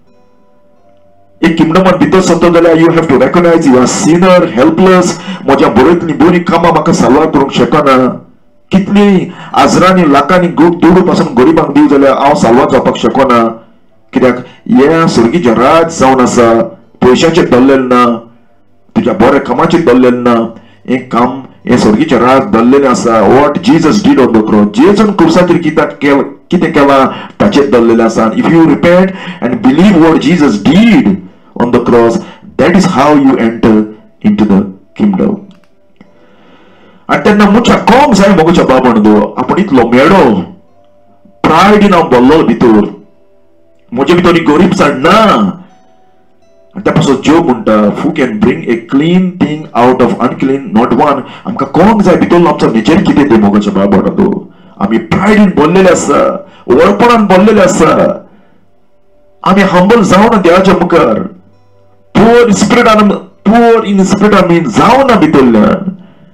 एक किंगडमान भितर सत्तो जाल्यार you have to recognise you are sinner, helpless. म्हज्या बरोयतली बरी कामां म्हाका साल्वार करूंक शकना. कितली आजरांनी लाखांनी दुडू पासून गरीबांक दिव जाल्यार हांव साल्वार जावपाक शकना. कित्याक ह्या सर्गीचें राज जावन आसा, पयशांचेर दल्लेलें ना, तुज्या बऱ्या कामाचेर दल्लेलें ना. हें काम हें सर्गीचें राज दल्लेलें आसा. What Jesus did on the cross, जेजून क्रुसाचेर कितें केलां ताचेर दल्लेलें आसा. If you repent and believe what Jesus did on the cross, that is how you enter into the kingdom. आनी तेन्ना मनशाक कळोंक जाय मोगोच्या बाबान दो आपूण इतलो मेळो प्रायडीन हांव भरलो भितर, म्हजे भितर गरीबसाण ना. त्या पासून जो म्हणटा who can bring a clean thing out of unclean, not one. आमकां कळोंक जाय भितर आमचो नेचर कितें तें मोगोच्या बाबान दो. आमी प्रायडीन भरलेले आसा, वळपणान भरलेले आसा. आमी हंबल जावना देवाच्या मुखार. पोर इन स्पिरीट आमी जावना भितरल्यान.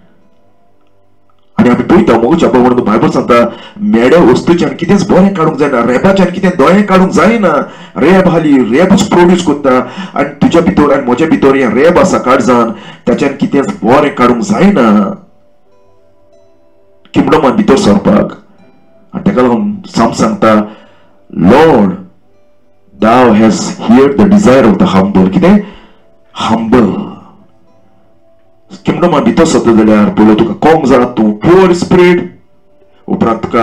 आनी आमी पळयता मोगोच्या बाबान बायबल सांगता मेड्या वस्तूच्यान कितेंच बरें काडूंक जायना, रेबाच्यान कितें दोळें काडूंक जायना. रेब हाली रेबूच प्रोड्यूस करता. आनी तुज्या भितर आनी म्हज्या भितर हें रेब आसा काळजान, त्याच्यान कितेंच बरें काडूंक जायना किंगडमान भितर सरपाक. आनी ताका लागून साम सांगता lord thou hast heard the desire of the humble. कितें humble. किंगडमान भितर सत्ता जाल्यार पयलो तुका कळोंक जाय तूं पोर स्पिरीट. उपरांत तुका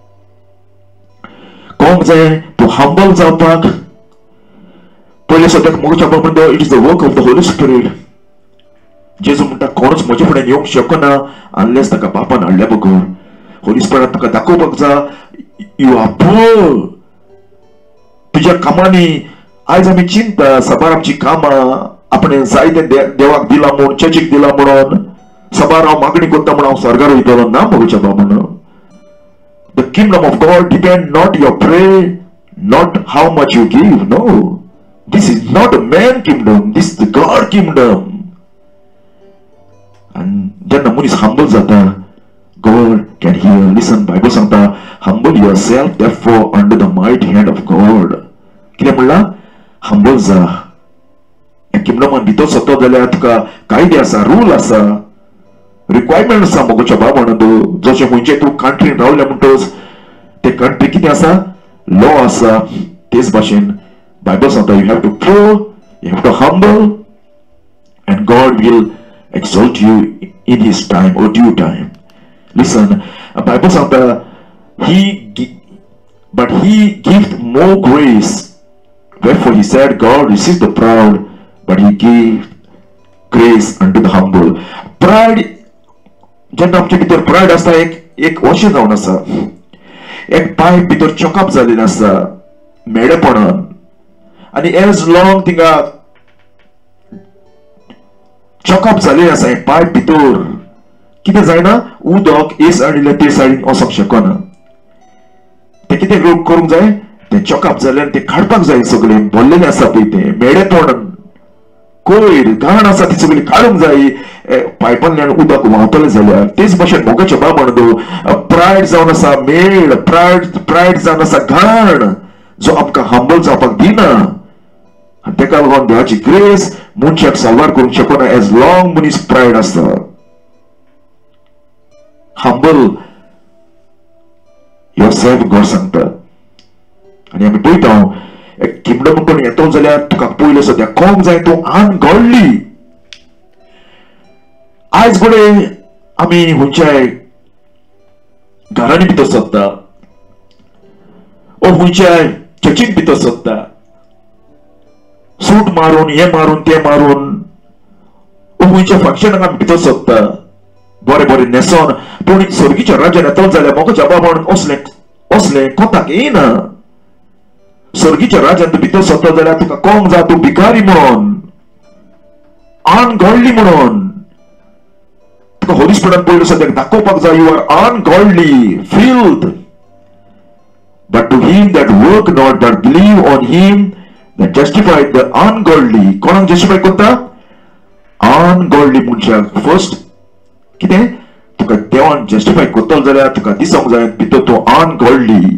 कळोंक जाय तूं हंबल जावपाक. पयले सद्याक मोगोच्या बाबान it is the work of the holy spirit. जेजू म्हणटा कोणूच म्हजे फुड्यान येवंक शकना अनलेस ताका बापान हाडल्या बगर. होली स्पिरीटान तुका दाखोवपाक जाय यू आर पोर. तुज्या कामांनी आयज आमी चिंता सबार आमची कामां आपण जायते देवाक दिला म्हूण, चर्चीक दिला म्हणून सबार हांव मागणी करता म्हणून हांव स्वर्गार वयतलो ना मोगोच्या बाबान. The kingdom of God depend not your pray, not how much you give. No, this is not a man kingdom, this is the God kingdom. आनी जेन्ना मनीस हंबल जाता God can hear. Listen, Bible सांगता humble yourself therefore under the mighty hand of God. कितें म्हणला? Humble जा. किंगडमान भितर सत्तो जाल्यार तुका कायदे आसा, रूल आसा, रिक्वायरमेंट आसा मोगोच्या बाबान. जशें खंयचे तूं कंट्रीन रावल्या म्हणटच ते कंट्री कितें आसा, लॉ आसा. तेच भाशेन बायबल सांगता you have to pray, you have to humble and God will exalt you in his time or due time. Listen, Bible सांगता but he gives more grace. Wherefore he said God resists the proud but he gives grace unto the humble. Pride, जेन्ना आमच्या भितर pride आसता एक वशें जावन आसा, एक pipe भितर चॉकअप जाल्लें आसा मेडेपणान. आनी एज लॉंग थिंगा चॉकअप जाल्लें आसा हें पायप भितर कितें जायना, उदक हे सायडीन ते सायडीन वचोंक शकना. ते कितें करूंक जाय, ते चॉकअप जाल्यार ते काडपाक जाय. सगळें भरलेलें आसा पळय तें मेडेपण, कोयर घाण आसा ती सगळी काडूंक जाय. पायपांतल्यान उदक व्हांवतलें जाल्यार. तेच भाशेन मोगाच्या बाबान प्रायड जावन आसा मेड, प्रायड जावन आसा घाण जो आमकां हंबल जावपाक दिना. आनी तेका लागून देवाची ग्रेस मनशाक साल्वार करूंक शकना एज लॉंग मनीस प्रायड आसता. हंबल योरसेल्फ गॉड सांगता. आनी आमी पळयता एक किंगडम कोण येतो जाल्यार तुका पयलो सद्या कळोंक जाय तूं अनगॉडली. आयज फुडें आमी खंयच्याय घरांनी भितर सरता ओ खंयच्याय चर्चीक भितर सरता सूट मारून हे मारून ते मारून उंच्या फंक्शनाक आमी भितर सोदता बरे बरे न्हेसोन पूण सर्गीच्या राज्यान येतलो जाल्यार म्हाका जबाब म्हणून असले कोताक येना सर्गीच्या राज्यान तूं भितर सोदता जाल्यार तुका कळोंक जाय तूं भिकारी म्हणून अनगॉडली म्हणून तुका होली स्पिरिटान पयलो सद्याक दाखोवपाक जाय you are ungodly filth but to him that work not that believe on him that justified the ungodly कोणाक जस्टिफाय करता अनगॉडली मनशाक फर्स्ट कितें तुका देवान जस्टिफाय करतलो जाल्यार तुका दिसोंक जाय भितर तूं अनगॉडली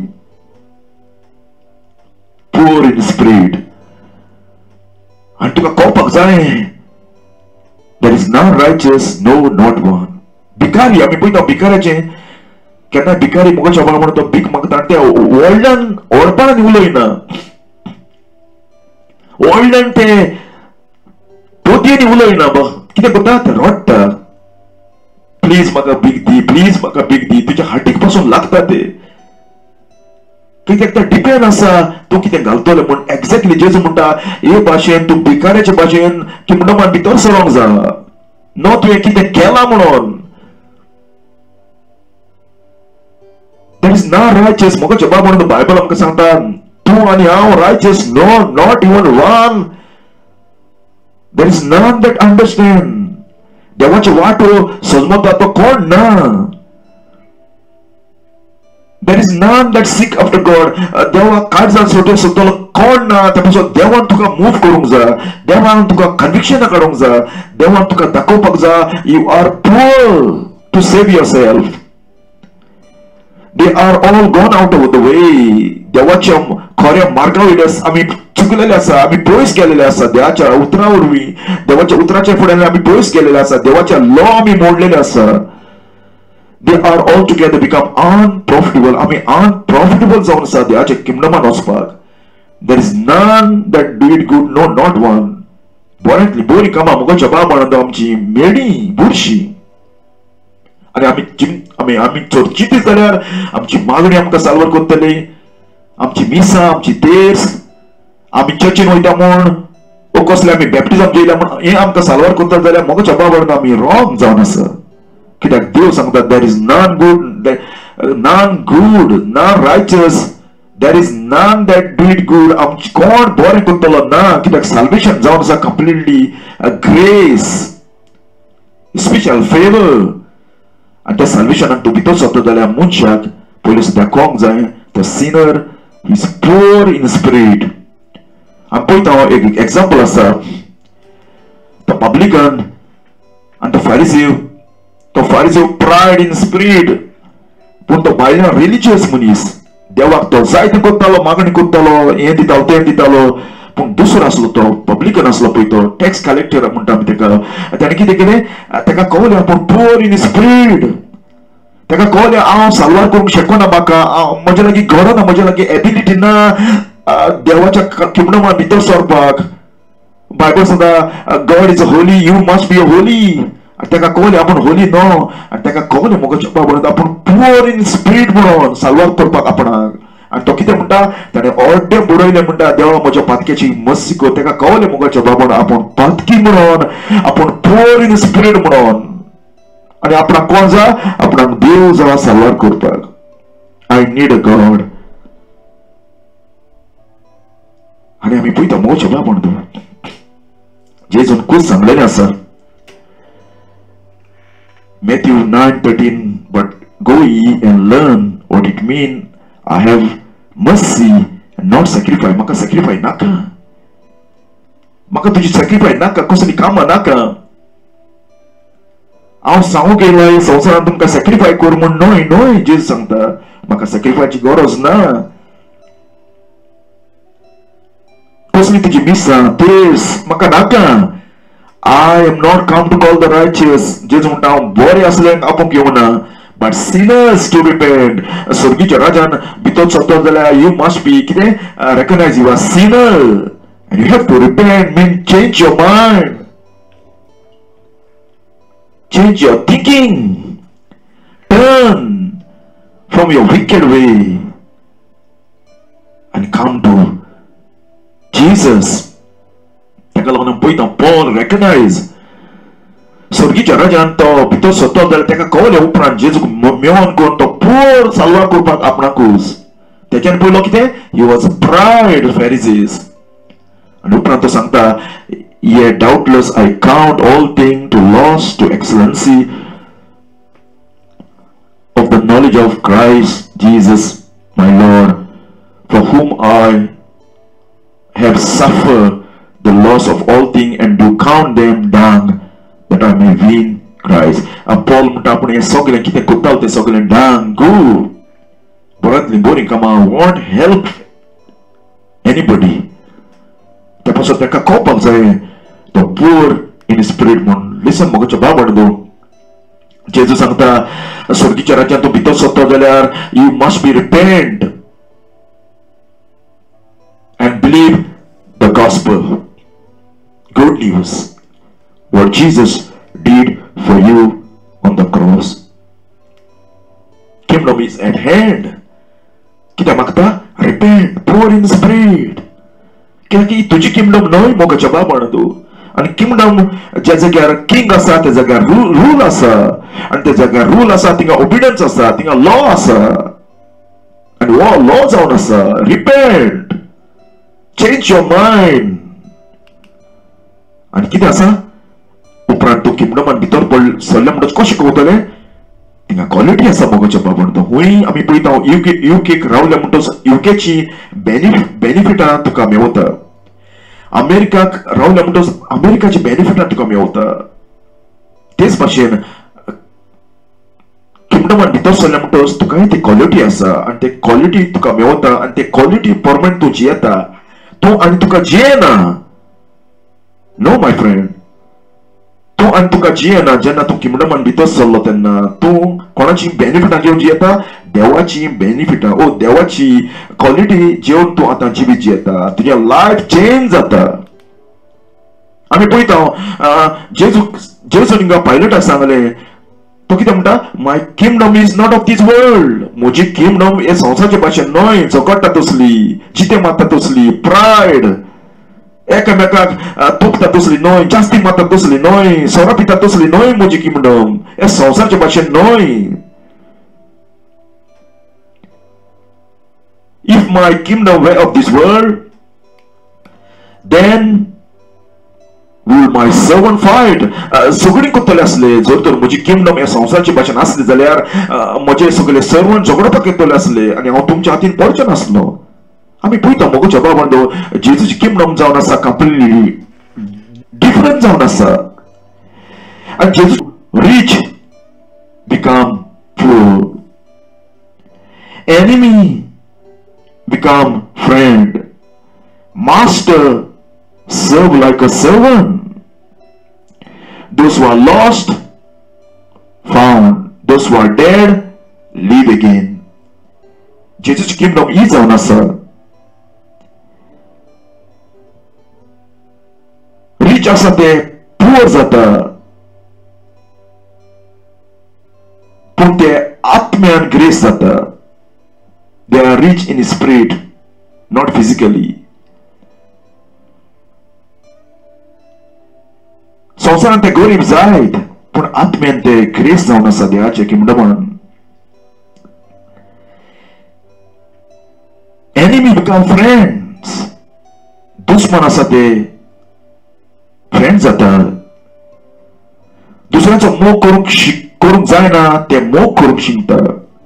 poor in spirit आनी तुका कळपाक जाय there is none righteous no not one भिकारी आमी पळयता भिकाऱ्याचें केन्ना भिकारी मुगो चोबाळ म्हणून तो भीक मागता ते व्हडल्यान ओडपणान उलयना व्हडल्यान ते पोतयेनी उलयना कितें करता ते रडटा प्लीज म्हाका भीक दी प्लीज म्हाका भीक दी तुज्या हाटीक पासून लागता ते कित्याक ते डिपेंड आसा तूं कितें घालतलो म्हण एक्झॅक्टली जेजू म्हणटा हे भाशेन तूं भिकाऱ्याचे भाशेन किंगडमान भितर सरोंक जाय नो तुवें कितें केलां म्हणून देर इज नॉट रायचस मुगो जबाब म्हणून बायबल आमकां सांगता तूं आनी हांव righteous no not even one there is none that understand देवाचे वाटो समजता तो कोण ना There is none that seek after God. देवा काळजान सोडून सोदतलो कोण ना त्यापासून देवान तुका मूव करूंक जाय देवान तुका कन्विक्शन काडूंक जाय देवान तुका दाखोवपाक जाय you are poor to save yourself they are all gone out of the way देवाच्या खऱ्या मार्गा वयल्यान आमी चुकलेले आसा आमी पयस गेलेले आसा देवाच्या उतरा वरवीं देवाच्या उतराच्या फुड्यान आमी पयस गेलेले आसा देवाच्या लॉ आमी मोडलेले आसा they are all together become unprofitable आमी unprofitable जावन आसा देवाच्या किंगडमान वचपाक there is none that do it good no not one बऱ्यांतली बरी कामां मुगो जबाब म्हणून आमची मेडी बुरशी आनी आमी चड चिंतीत जाल्यार आमची मागणी आमकां साल्वर करतली आमची मिसां आमची तेर्स आमी चर्चीन वयता म्हूण कसले आमी बॅप्टिजम जेयला म्हूण हें आमकां साल्वर करता जाल्यार मुगो जबाब म्हणून आमी रॉंग जावन आसा कित्याक देव सांगता there is none good none righteous there is none that do it good आमची कोण बरें करतलो ना कित्याक साल्वेशन जावन आसा कंप्लिटली ग्रेस स्पेशल फेवर आनी त्या साल्वेशनान तूं भितर सोदता जाल्यार मनशाक पयलीं सुद्दां कळोंक जाय the sinner is poor in spirit आमी पळयता एक एग्जाम्पल आसा the publican and the Pharisee तो फारिसीव प्रायड इन स्पिरीट पूण तो भायल्यान रिलिजियस मनीस देवाक तो जायतें करतालो मागणी करतालो हें दितालो तें दितालो पूण दुसरो आसलो तो पब्लिकन आसलो पळय तो टॅक्स कलेक्टर म्हणटा आमी तेका ताणें कितें केलें तेका कळलें आपूण पुअर इन स्पिरीट तेका कळलें हांव साल्वार करूंक शकना म्हाका म्हजे लागीं घडो ना म्हजे लागीं एबिलिटी ना देवाच्या किंगडमान भितर सरपाक बायबल सांगता God is holy you must be holy तेका कळलें आपूण होली नो आनी तेका कळलें मुगो जबाब म्हणून आपूण पुअर इन स्पिरीट म्हणून साल्वार करपाक आपणाक आनी तो कितें म्हणटा ताणें अर्दें बुडयलें म्हणटा देवा म्हज्या पातकेची मस्ती कर तेका कळलें मुगो जबाब म्हणून आपूण पातकी म्हणून आपूण पुअर इन स्पिरीट म्हणून आनी आपणाक कोण जाय आपणाक देव जाय साल्वार करपाक आय नीड अ गॉड आनी आमी पळयता मुगो जबाब म्हणटा जेजून खूब सांगलेलें आसा Matthew 9:13 but go ye and learn what it mean I have mercy and not sacrifice म्हाका sacrifice नाका म्हाका तुजी sacrifice नाका कसली कामां नाका हांव सांगूंक येयला संवसारांत तुमकां sacrifice कर म्हूण न्हय न्हय जेजू सांगता म्हाका sacrificeची गरज ना कसली तुजी मिसां तेस म्हाका नाका I am not come to call the righteous. जेजू म्हणटा हांव बरें असल्यांक आपूण येवना but sinners to repent. सर्गीच्या राज्यान भितर सरता जाल्यार you must be कितें recognize you are sinner and you have to repent mean change your mind, change your thinking, turn from your wicked way and come to Jesus. लागून पळयता Paul रेकग्नायज सर्गीच्या राजान तो भितर सरतो जाल्यार ताका कळलें उपरांत जेजूक मेळोन करून तो पोर साल्वार करपाक आपणाकूच त्याच्यान पयलो कितें ही वॉज प्रायड फॅरिसीज आनी उपरांत तो सांगता yea doubtless I count all thing to loss to excellency of the knowledge of Christ Jesus my Lord, for whom I have suffered the loss of all things and do count them dung that I may win Christ. And Paul म्हणटा आपण हे सगळें कितें करता तें सगळें डांगू बऱ्यांतली बरी कामां won't help anybody. त्या पासून ताका कळपाक जाय तो poor in spirit म्हूण लिसन मोगाच्या बाबडो जेजू सांगता स्वर्गीच्या राज्यांत तूं भितर सरतो जाल्यार you must be repent and believe the gospel, good news, what Jesus did for you on the cross. Kingdom is at hand. कित्याक मागता repent, poor in spirit. कित्याक तुजी किंगडम न्हय मोगाच्या बाबान तूं आणि किंगडम ज्या जाग्यार किंग आसा त्या जाग्यार रूल आसा आणि त्या जाग्यार रूल आसा थिंगा ओबिडियन्स आसा थिंगा लॉ आसा आणि वो लॉ जावन आसा रिपेंट चेंज योर माइंड आणि कितें आसा उपरांत तूं किंगडमान भितर सरले म्हणटच कशें कवतले थिंगा क्वॉलिटी आसा मोगाच्या बाबान तो हुंय आमी पळयता युकेक रावले म्हणटच युकेची बेनिफिटां तुका मेळता अमेरिकाक रावले म्हणटच अमेरिकाची बेनिफिटां तुका मेळता तेच भाशेन किंगडमान भितर सरले म्हणटच तुका ती क्वॉलिटी आसा आनी ते क्वॉलिटी तुका मेळता आनी ते क्वॉलिटी परमनंट तूं जियेता तूं आनी तुका जियेना नो माय फ्रेंड तूं आनी तुका जियेना जेन्ना तूं किंगडमान भितर सरलो तेन्ना तूं कोणाची बेनिफिटां घेवन जियेता देवाची बेनिफिटां ओ देवाची क्वॉलिटी जेवन तूं आतां जिवीत जियेता तुजें लायफ चेंज जाता आमी पळयता जेजून हिंगा पायलटाक सांगलें तो कितें म्हणटा my kingdom is not of this world म्हजी किंगडम हे संवसाराचे भाशेन न्हय झगडटा तसली जिते मारता तसली प्रायड एकामेकाक तोपता तसली न्हय जास्ती मारता तसली न्हय सोरो पिता तसली न्हय म्हजी किंगडम हे संवसाराचे भाशेन न्हय If my kingdom were of this world, then will my servant fight. सगळीं करतले असले जर तर म्हजी किंगडम हे संवसाराची भाशेन आसली जाल्यार म्हजे सगळे सर्वंट झगडपाक येतले असले आनी हांव तुमच्या हातीन पडचे नासलो आमी पळयता मोगाच्या बाबांडो जेजूची किंगडम जावन आसा कंप्लीटली डिफरंट जावन आसा आनी जेजू rich become poor enemy become friend, master serve like a servant, those who are lost found, those who are dead live again. Jesus kingdom is on us. Rich asa te poor zata पण ते आत्म्यान grace zata. They are rich in spirit, not physically. संवसारांत ते गरीब जायत पण आत्म्यान ते grace जावन आसा देवाचे किंगडमान एनिमी बिकम फ्रेंड्स दुश्मन आसा ते फ्रेंड जाता दुसऱ्याचो मोग करूंक जायना ते मोग करूंक शिकता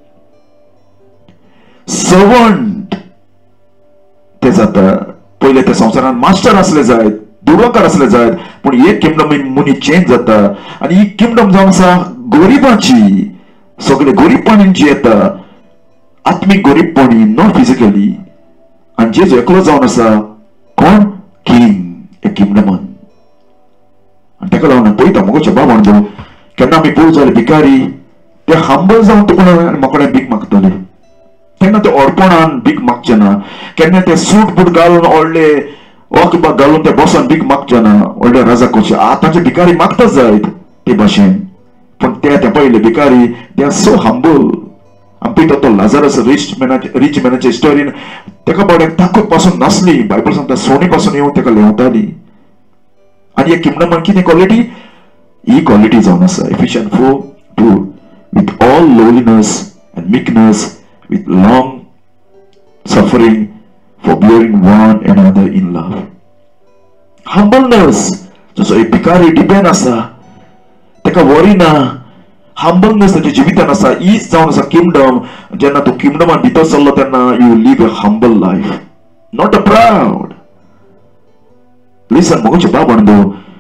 सर्वंट ते जाता पहिले ते संवसारान मास्टर असले जायत दुडवकार असले जायत पण एक किंगडम मनी चेंज जाता आणि ही किंगडम जावन आसा गरीबाची सगळे गरीबपणीन जियेता आत्मीक गरीबपणी नॉट फिजिकली आणि जेजू एकलो जावन आसा कोण किंग हे किंगडमान आणि ताका लागून पळयता मोगाच्या बाबांडो केन्ना आमी पळोवंक जाल्यार भिकारी ते हंबल जावन तुका म्हाका भीक मागतले केन्ना ते ओडपणान भीक मागचे ना केन्ना ते सूट बूट घालून व्हडले वखबाग घालून ते बसून भीक मागचे ना व्हडले राजा कशे आतांचे भिकारी मागता जायत ते भाशेन पण ते पहिले भिकारी दे आर सो हंबल आमी पळयता तो लाजारस रिच मॅनाच्या हिस्टोरीन तेका बाबड्याक ताकद पासून नासली बायबल सांगता सोनी पासून येवन तेका लेवताली आणि या किंगडमान किती क्वालिटी? ही क्वालिटी जावन आसा. Ephesians 4:2 with all lowliness and meekness, with long suffering, forbearing one another in love. Humbleness, जसो एक भिकारी डिपेंड आसा, तेका वरी ना, humbleness ताच्या जिवितान आसा. हीच जावन आसा किंगडम. जेन्ना तूं किंगडमान भितर सरलो तेन्ना you live a humble life, not a proud. Listen, मोगोचे बाबंदो,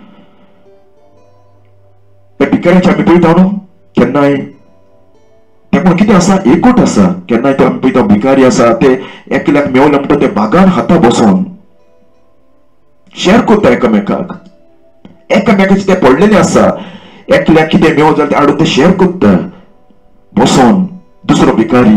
त्या भिकाऱ्याच्या आमी पळयता न्हू, केन्नाय तेका कितें आसा? एकूट आसा. केन्नाय तो आमी पळयता भिकारी आसा, ते एकल्याक मेवले म्हणटा ते बागान खाता बसोन शेअर करता एकामेकाक. एकामेकाचे ते पडलेले आसा. एकल्याक कितें मेव जाल्यार ते हाडून ते शेअर करता बसोन. दुसरो भिकारी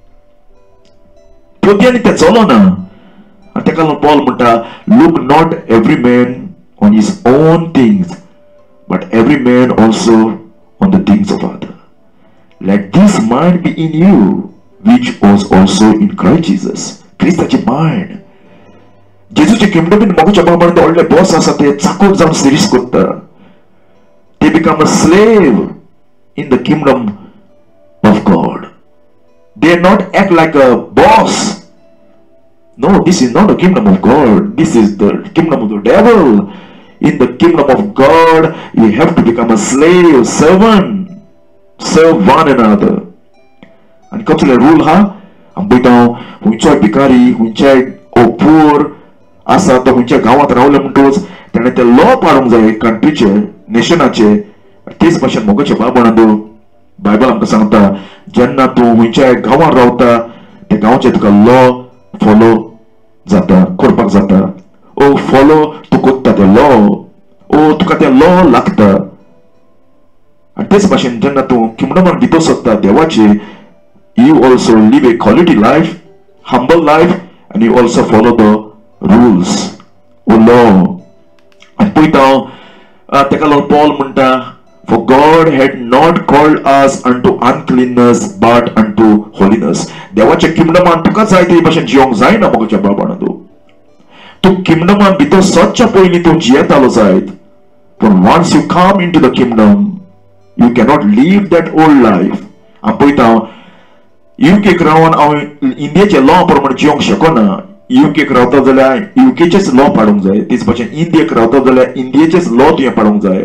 पोत्यांनी ते चलो ना. आनी तेका लागून पॉल म्हणटा, look not every man on his own things, but every man also on the things of others. Let this mind be in you, which was also in Christ Jesus. Christaची mind. जेजूचे किंगडमीन मोगोच्या बाबंदो व्हडले boss आसा ते चाकोर जावन series करता. They become a slave in the kingdom of God. They not act like a boss. No, this is not the kingdom of God. This is the kingdom of the devil. In the kingdom of God, you have to become a slave, servant, serve one another. And come to the rule, ha? I'm going down, hunchai bikari, hunchai poor, asa to hunchai गावात रावले म्हणटोच तेणे ते law पाडूंक जाय कंट्रीचे, नेशनाचे. तेच भाशेन मोगाचे बाबंदो Bible आमकां सांगता, जेन्ना तूं hunchai गावात रावता, ते गांवचे तुका लॉ फॉलो जाता, करपाक जाता. ओ फॉलो तू कोत्ता ते लॉ, ओ तुका ते लॉ लागता. आनी तेच भाशेन जेन्ना तूं किंगडमान भितर सरता देवाचे, you also live a quality life, humble life, आनी you also follow the rules of law. आनी पळयता तेका लागून पॉल म्हणटा, for God had not called us unto uncleanness but unto holiness. देवाच्या किंगडमान तुका जाय ते भाशेन जिवंक जायना मोगाच्या बाबंदो. तू किंगडमान भितर सच्चा पयलीं तूं जियेतालो जायत. But once you come into the kingdom, you cannot live that old life. हांव पळयता युकेक रावन हांव इंडियेचे लॉ प्रमाणे जिवंक शकना. युकेक रावता जाल्यार युकेचेच लॉ पाडूंक जाय. तेच भाशेन इंडियेक रावता जाल्यार इंडियेचेच लॉ तुवें पाडूंक जाय.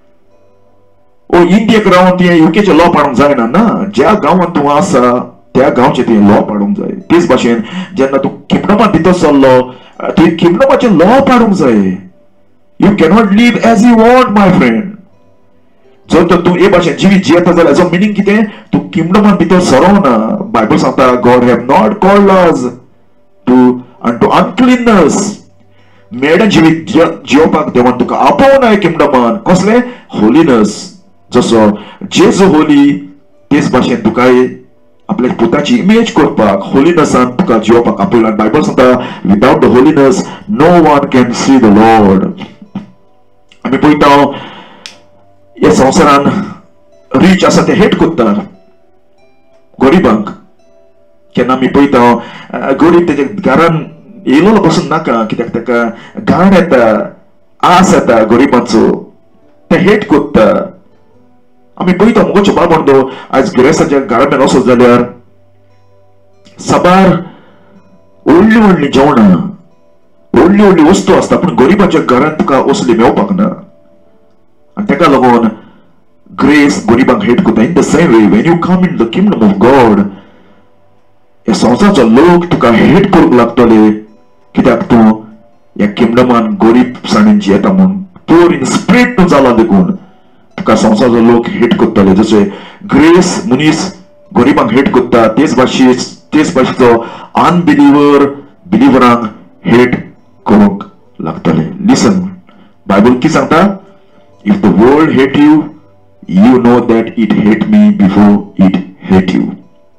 ओ इंडियेक रावन तुवें युकेचे लॉ पाडूंक जायना ना. ज्या गांवांत तूं आसा त्या गांवचे तुवें लॉ पाडूंक जाय. तेच भाशेन जेन्ना तूं किंगडमान भितर सरलो, तुवें किंगडमाचे लॉ पाडूंक जाय. You cannot live as you want my friend. जर तर तूं हे भाशेन जिवीत जियेता जाल्यार हेजो मिनींग कितें? तूं किंगडमान भितर सरोना. बायबल सांगता, God have not called us to uncleanness. मेडन जिवीत जियोवपाक देवान तुका आपोवनाय किंगडमान. कसले? होलीनेस. जसो जेजू होली, तेच भाशेन तुकाय आपल्या पुताची इमेज करपाक होलीनेसान तुका जियोवपाक आपयला. बायबल सांगता, without the holiness no one can see the lord. आमी पळयता ह्या संवसारान रीच आसा ते हेट करता गरीबांक. केन्ना आमी पळयता गरीब तेजे घरान येयलो बसून नाका, कित्याक ताका घाण येता, आस येता गरीबाचो, ते हेट करता. आमी पळयता मोगोचे बाबंदो आज गिरेसाच्या घरान वचत जाल्यार साबार व्हडली व्हडली जेवणां, व्हडली व्हडली वस्तू आसता, पूण गरीबाच्या घरान तुका असली मेळपाक ना. आनी ताका लागून ग्रेस गरीबांक हेट करता. In the same way when you come in the kingdom of God, हे संवसाराचो लोक तुका हेट करूंक लागतले, कित्याक तूं ह्या किंगडमान गरीबसाणीन जियेता म्हूण. पोर इन स्पिरीट तूं जाला देखून तुका संवसाराचो लोक हेट करतले. जशे ग्रेस मनीस गरीबांक हेट करता, तेच भाशेचो अनबिलिव्हर बिलिव्हरांक हेट करूंक लागतले. लिसन, बायबल कितें सांगता? If the world hate you, you know that it hate me before it hate you.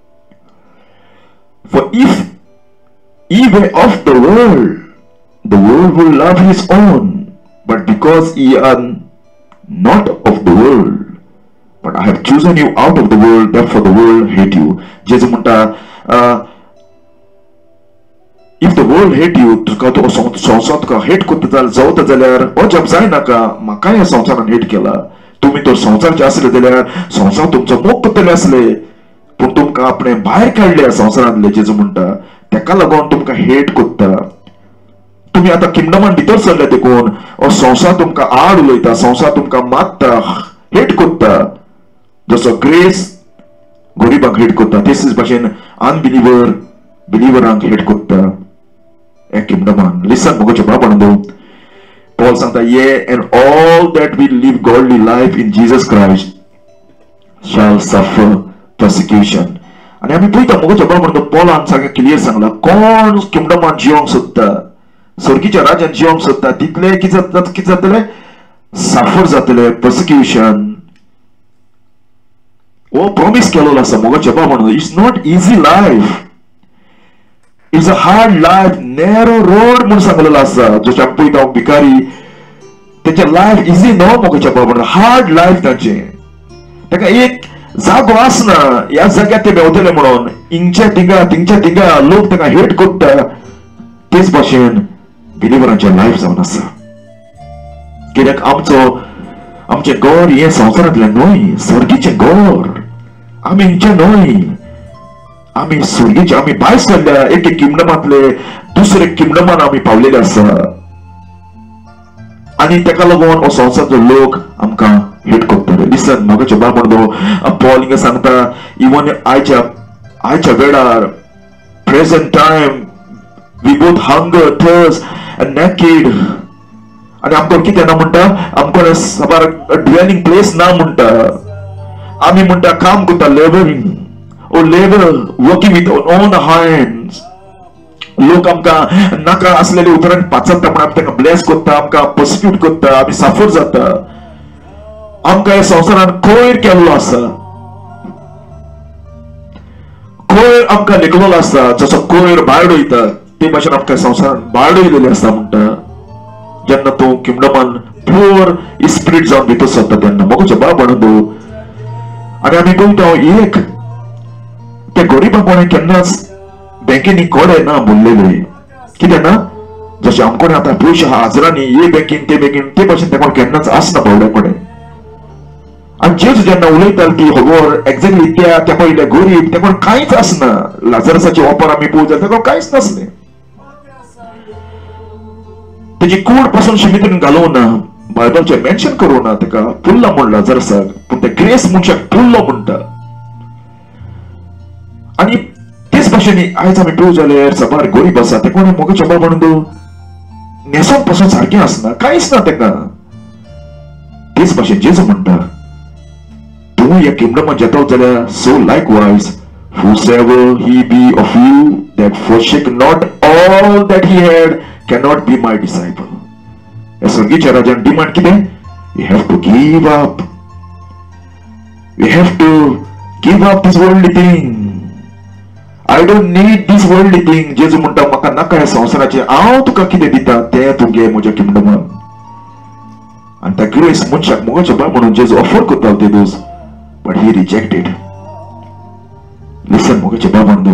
For if ye were of the world will love his own. But because ye are not of the world, but I have chosen you out of the world, therefore the world hate you. Jesus म्हणटा if the world hate you, तुका तो संवसार तुका hate करता जावता जाल्यार अजाप जायनाका म्हाका ह्या संवसारान हेट केला. तुम्ही तो संवसारचे असले जाल्यार संवसार तुमचो मोग करतले असले, पूण तुमकां आपणे भायर काडले संवसारांतले जेजू म्हणटा तेका लागून तुमकां हेट करता. तुम्ही आता किंगडमान भितर सरले देखून हो संवसार तुमकां आड उलयता, संवसार तुमकां मारता, हेट करता. जसो ग्रेस गरीबांक हेट करता तेच भाशेन अनबिलिवर बिलिवरांक हेट करता हे किंगडमान. लिसन मुगोचे बाबंदो, पॉल सांगता yea and all that we live godly life in Jesus Christ shall suffer persecution. आणि आम्ही पळयता मुगोचे बाबंदो पॉलान सारकें क्लियर सांगला कोण किंगडमान जिवंक सोदता, स्वर्गीच्या राज्यात जिवंक सोदता तितले कितें जातले, सफर जातले, परसिक्युशन. हो प्रॉमिस केलेलो आसा मोगाचे बाबंदो. It's not easy life, it's a hard life, narrow road म्हणून सांगलेलो आसा. जशें आमी पळयता भिकारी तेचे लाइफ इजी न्हू मोगाचे बाबंदो, हार्ड लाइफ तांचे. ताका एक जागो आसना ह्या जाग्यार ते मेवतले म्हणून, हिंगच्या थिंगा लोक ताका हेट करता. तेच भाशेन बिलिवरांचे लाइफ जावन आसा. कित्याक आमचे घर हे संवसारांतले न्हय, स्वर्गीचे घर. आमी हिंगचे न्हय, आमी स्वर्गीचे. आमी भायर सरल्या एक किंगडमांतले दुसरे किंगडमान आमी पावलेले आसा. आणि तेका लागून हो संवसारचो लोक आमकां हेट करतले. लिसन मोगाचे बाबंदो, पॉल हिंगा सांगता इवन आयच्या वेळार present time we both hunger thirst and naked. आणि आमकां कितें ना म्हणटा, आमकां साबार ड्वेलिंग प्लेस ना म्हणटा. आमी म्हणटा काम करता labouring or labor working with our own hands. लोक आमकां नाका असलेले उदाहरण पाचता पण आमी ताका ब्लेस करता, आमकां पर्सिक्यूट करता, आमी सफर जाता. आमकां ह्या संवसारान कोयर केल्लो आसा, कोयर आमकां लेगलेलो आसा. जसो कोयर भायर वयता ते भाशेन आमकां संवसारान भायर वयलेले आसा म्हणटा. जेन्ना तूं किंगडमान प्युअर स्पिरीट जावन भितर सरता तेन्ना मोगाचे बाबंदो. आनी आमी पळयता एक ते गरीबांक कोणें केन्नाच बँकेनी कोडे ना बोललेले. कितें ना, जशें आमकोणें आतां पयशे आहा हजारांनी हे बँकेन ते भाशेन तेकोण केन्नाच आसना पडले कोणें. आनी जेजू जेन्ना उलयता की खबर एक्झॅक्टली त्या पयले गरीब तेकोण कांयच आसना. लाजरसाचे वापर आमी पळोवंक जाल्यार तेकोण कांयच नासलें. तेजी कूड पासून शिमितून घालूं ना, बायबलचें मेन्शन करूं ना. तेका पुल्ला म्हण लाजरसाक, पूण ते ग्रेस मनशाक पुल्लो म्हणटा. आणि तेच भाशेन आयज आमी पळोवंक जाल्यार साबार गरीब आसा ते कोणी मोगाचे बाबंदो न्हेसोवंक पासून सारकें आसना, कांयच ना तेका. तेच भाशेन जेजू म्हणटा तूं ह्या किंगडमांत येता जाल्यार सो लायकवायज whosoever he be of you that forsake not all that he had cannot be my disciple. ह्या स्वर्गीच्या राज्यान डिमांड कितें? We have to give up. We have to give up this worldly thing. I don't need this worldly thing. जेजू म्हणटा म्हाका नाका ह्या संवसाराचे, हांव तुका कितें दिता तें तूं घे म्हज्या किंगडमान. आनी त्या ग्रेस मनशाक मोगाचे बाब म्हणून जेजू ऑफर करता ते दोस, बट ही रिजेक्टेड. लिसन मोगाचे बाबंदो,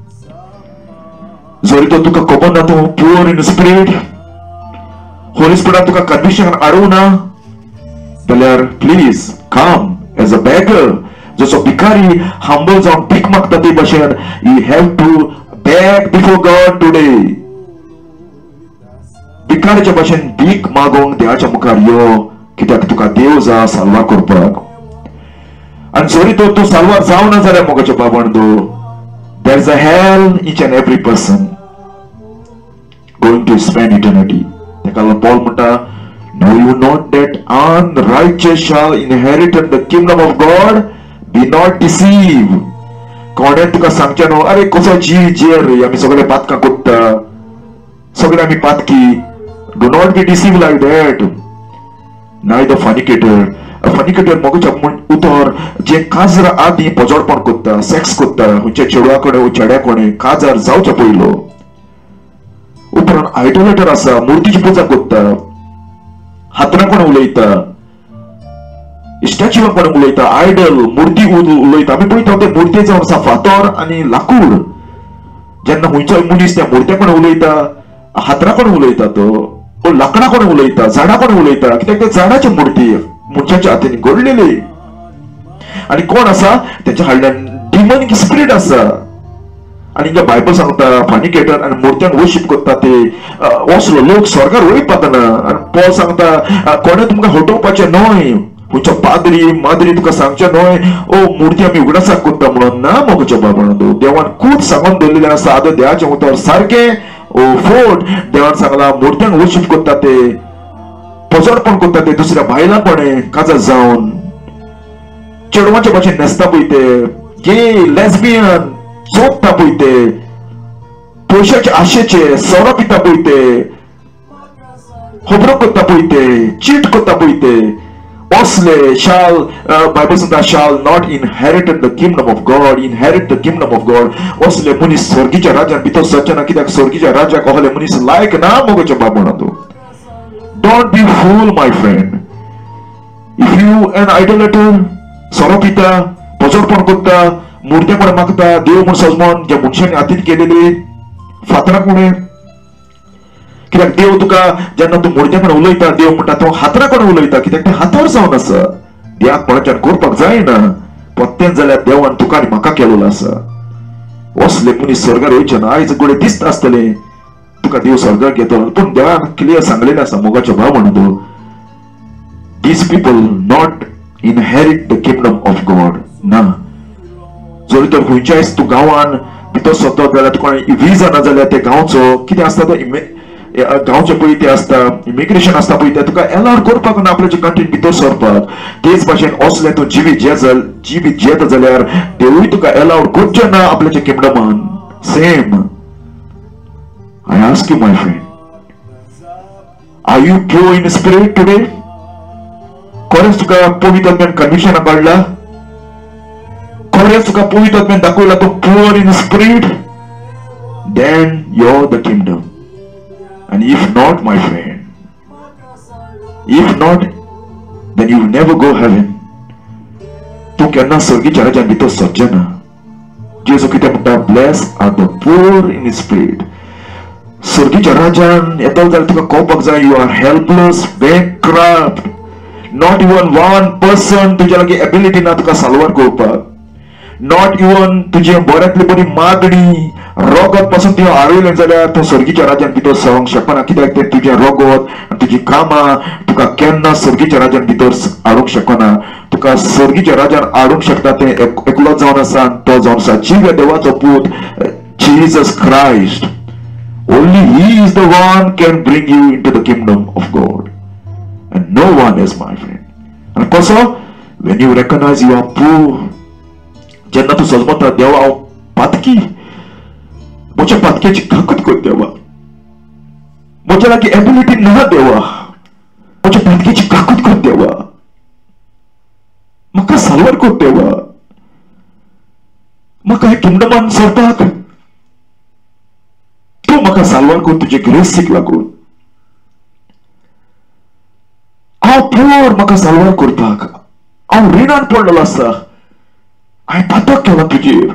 जरी तो तुका खबर ना तूं प्युअर इन स्पिरीट, होली स्पिरीटान तुका कन्विक्शन हाडूं ना जाल्यार प्लीज कम एज अ बेगर. जसो भिकारी हंबल जावन भीक मागता ते भाशेन you have to beg before God today. भिकारीच्या भाशेन भीक मागोंक देवाच्या मुखार यो, कित्याक तुका देव जा साल्वार करपाक. आनी जरी तूं साल्वार जावना जाल्यार मोगाचे बाबंदो, there is a hell each and every person going to spend eternity. तेका लागून पॉल म्हणटा know you not that unrighteous shall inherit the kingdom of God? Be not deceived. कोणें तुका सांगचे न्हू अरे कसो जीव जेर आमी सगळे पातकां कोत्ता, सगळे आमी पातकी. Do not be deceive like that. Neither fornicator. Fornicator मोगाचे उतर जे काजर आदी पोजोडपण कोत्ता, सेक्स कोत्ता खंयच्या चेडवा कडेन चेड्या कडेन काजार जावचे पयलो. उपरांत आयडोलेटर आसा, मुर्तीची पुजा कोत्ता, हातरां कोण उलयता, स्टॅच्यूवां कोण उलयता, आयडल मुर्ती उलयता. आमी पळयता ते मुर्ती जावन आसा फातर आनी लाकूड. जेन्ना हुंयचो मनीस त्या मुर्त्या कोण उलयता, हातरा कोण उलयता, तो लांकडा कोण उलयता, झाडां कोण उलयता, कित्याक ते झाडाची मुर्ती मनशाच्या हातांनी घडलेली. आणि कोण आसा त्याच्या हाडल्यान डिमॉनिक स्पिरीट आसा. आणि जे बायबल सांगता फॉर्निकेटर आणि मुर्त्यांक वर्शिप करता ते असलो लोक स्वर्गार वयर पावतना. आणि पॉल सांगता कोणे तुमकां हटोवपाचें न्हय, खंयचो पाद्री माद्री तुका सांगचें न्हय ओ मुर्ती आमी उगडासाक करता म्हणून. ना मोगच्या बाबा, देवान खूब सांगून दवरलेलें आसा. आदो देवाचें उतर सारकें ओ फोट. देवान सांगला मुर्त्यांक वर्शिप करता ते, पजरपण करता ते दुसऱ्या बायलांपणे काजार जावन, चेडवाच्या भाशेन न्हेसता पळय ते, गे लेस्बियन चोपता पळय ते, पयशाचे आशेचे सोरो पिता पळय ते, खबरो करता पळय ते, चीट करता पळय ते, असले शाल बायबल सांगता shall not inherit the kingdom of God, inherit the kingdom of God. असले मनीस स्वर्गीच्या राज्यान भितर सरचना. कित्याक स्वर्गीच्या राज्याक असले मनीस लायक ना मोगच्या बाब म्हणा तूं. Don't be fool my friend. If you an idolater सोरो पिता, पजरपण करता, मुर्त्या कोण मागता, देव म्हूण सजमोन ज्या मनशांनी हातीन केलेली फातरां कोणे. कित्याक देव तुका जेन्ना तूं मुर्त्या कोण उलयता, देव म्हणटा तो हातरां कोण उलयता, कित्याक ते हातार जावन आसा. देवाक कोणाच्यान करपाक जायना. पत्तेन जाल्यार देवान तुका आनी म्हाका केलेलो आसा. असले मनीस स्वर्गार वयचे ना. आयज गोडे दिसता आसतले तुका देव स्वर्गार घेतलो, पूण देवान क्लियर सांगलेलें आसा मोगाचो भाव म्हणून तूं, these people not inherit the kingdom of God. ना. जरी तर खंयच्याच तूं गांवान भितर सरता जाल्यार तुका व्ही जाना जाल्यार ते गांवचो कितें आसता तो गांवचे पळय ते आसता इमिग्रेशन आसता पळय ते तुका अलाउड करपाक ना आपल्याच्या कंट्रीन भितर सरपाक. तेच भाशेन असले तूं जिवीत जेता जाल्यार देवूय तुका अलाउड करचें ना आपल्याच्या किंगडमान. Same. I ask you my friend, are you pure in spirit today? खरेंच तुका पवित्र आत्म्यान कन्विक्शन काडला? खरेंच तुका पवित्र आत्म्यान दाखयला तूं pure in spirit? Then you are the kingdom. And if not, my friend, if not, then you will never go heaven. तू केन्ना स्वर्गीच्या राज्यान भितर सरचें ना. जेजू कितें म्हणटा, bless are the poor in spirit. स्वर्गीच्या राज्यान येता जाल्यार तुका कळपाक जाय you are helpless, bankrupt. Not even 1% तुज्या लागीं एबिलिटी ना तुका साल्वार करपाक. नॉट इवन तुजी बऱ्यांतली बरी मागणी रगत पासून तुवें हाडयलें जाल्यार तूं स्वर्गीच्या राज्यान भितर सरोंक शकना. कित्याक तें तुजें रगत आनी तुजी कामां तुका केन्ना स्वर्गीच्या राज्यान भितर हाडूंक शकना. तुका स्वर्गीच्या राज्यान हाडूंक शकता तें एकलो जावन आसा आनी तो जावन आसा जिव्या देवाचो पूत Jesus Christ. Only he is the one can bring you into the kingdom of God and no one as my friend. आनी कसो? When you recognise you are poor. जेन्ना तूं सजमता देवा हांव पातकी, म्हज्या पातकेची ताकद कर देवा, म्हज्या लागीं एबिलिटी ना देवा, म्हज्या पातकेची ताकद कर देवा, म्हाका साल्वार कर देवा, म्हाका ह्या किंगडमान सरपाक तूं म्हाका साल्वार कर तुजे ग्रेसीक लागून. हांव प्युअर म्हाका साल्वार करपाक हांव रिणान पडलेलो आसा. हांवें पातक केला तुजेर.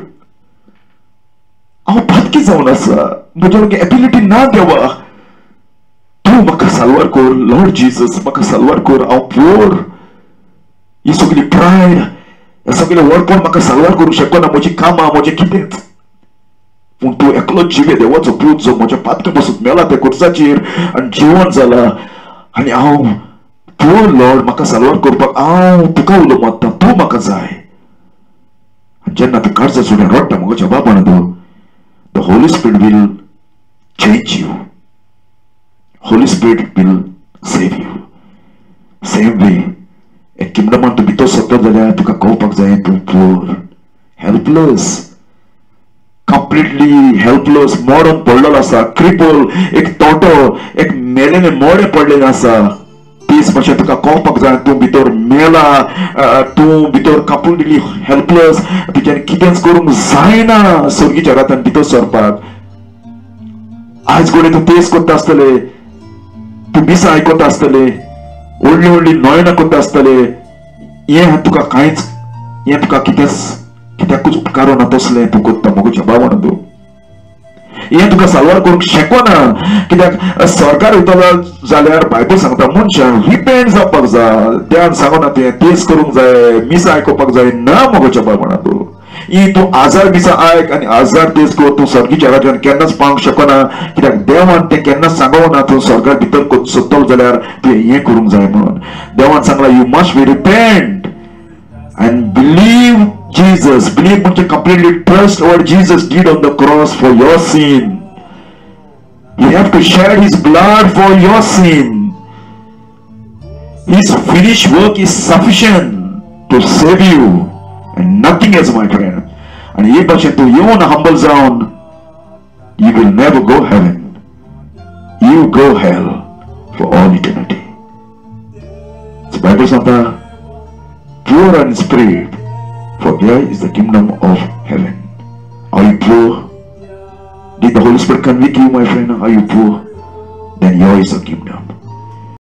हांव पातकी जावन आसा. म्हज्या लागीं एबिलिटी ना देवा. तूं म्हाका साल्वार कर लॉर्ड जीसस. म्हाका साल्वार कर. हांव प्युअर. ही सगळी प्रायड हें सगळें वडपण म्हाका साल्वार करूंक शकना. म्हजी कामां म्हजें कितेंच. पूण तूं एकलो जिवे देवाचो पूत जो म्हज्या पातके पासून मेला त्या कुर्साचेर आनी जिवन जाला आनी हांव प्युअर लॉर्ड म्हाका साल्वार करपाक हांव तुका उलो मागता. तूं म्हाका जाय. जेन्ना तूं काळजा सोडून रडटा म्हज्या बाबान the holy spirit will change you. Holy spirit will save you. Same way एक किंगडमान तूं भितर सरता जाल्यार तुका कळपाक जाय तूं पुअर, हेल्पलेस, कंप्लिटली हेल्पलेस, मरण पडलेलो आसा, क्रिपल, एक तोटो, एक मेलेले मोडे पडलेले आसा. तेच भाशेन तुका कळपाक जाय तूं भितर मेला, तूं भितर कंप्लिटली हेल्पलेस, तुज्यान कितेंच करूंक जायना स्वर्गीच्या रातान भितर सरपाक. आज घोडे तूं तेच करता आसतले, तूं दिसा आयकता आसतले, व्हडली व्हडली नोयणां करता आसतले. हें तुका कांयच, हें तुका कित्याकूच उपकारो ना तसलें तूं करता मोगोच्या भावान तूं. हे तुका साल्वार करूंक शकना कित्याक सरकार वयतलो जाल्यार बायबल सांगता मनशान रिपेंट जावपाक जाय देवान सांगना तेच करूंक जाय मिसा आयकोवपाक जाय ना मोगोच्या बाळपणा तूं ही तूं आजार बिसा आयक आनी आजार तेच कर तूं स्वर्गीच्या राज्यांत केन्नाच पावंक शकना कित्याक देवान तें केन्नाच सांगोना तूं स्वर्गार भितर सोदतलो जाल्यार तुवें हें करूंक जाय म्हणून देवान सांगला you must be repent and believe Jesus. Believe means completely trust what Jesus did on the cross for your sin. You have to shed His blood for your sin. His finished work is sufficient to save you and nothing else, my friend. And if you are humble down, you will never go heaven. You go hell for all eternity. The Bible says poor and spirit, for there is the kingdom of heaven. Are you poor? Did the Holy Spirit convict you, my friend? Are you poor? Then yours is the kingdom.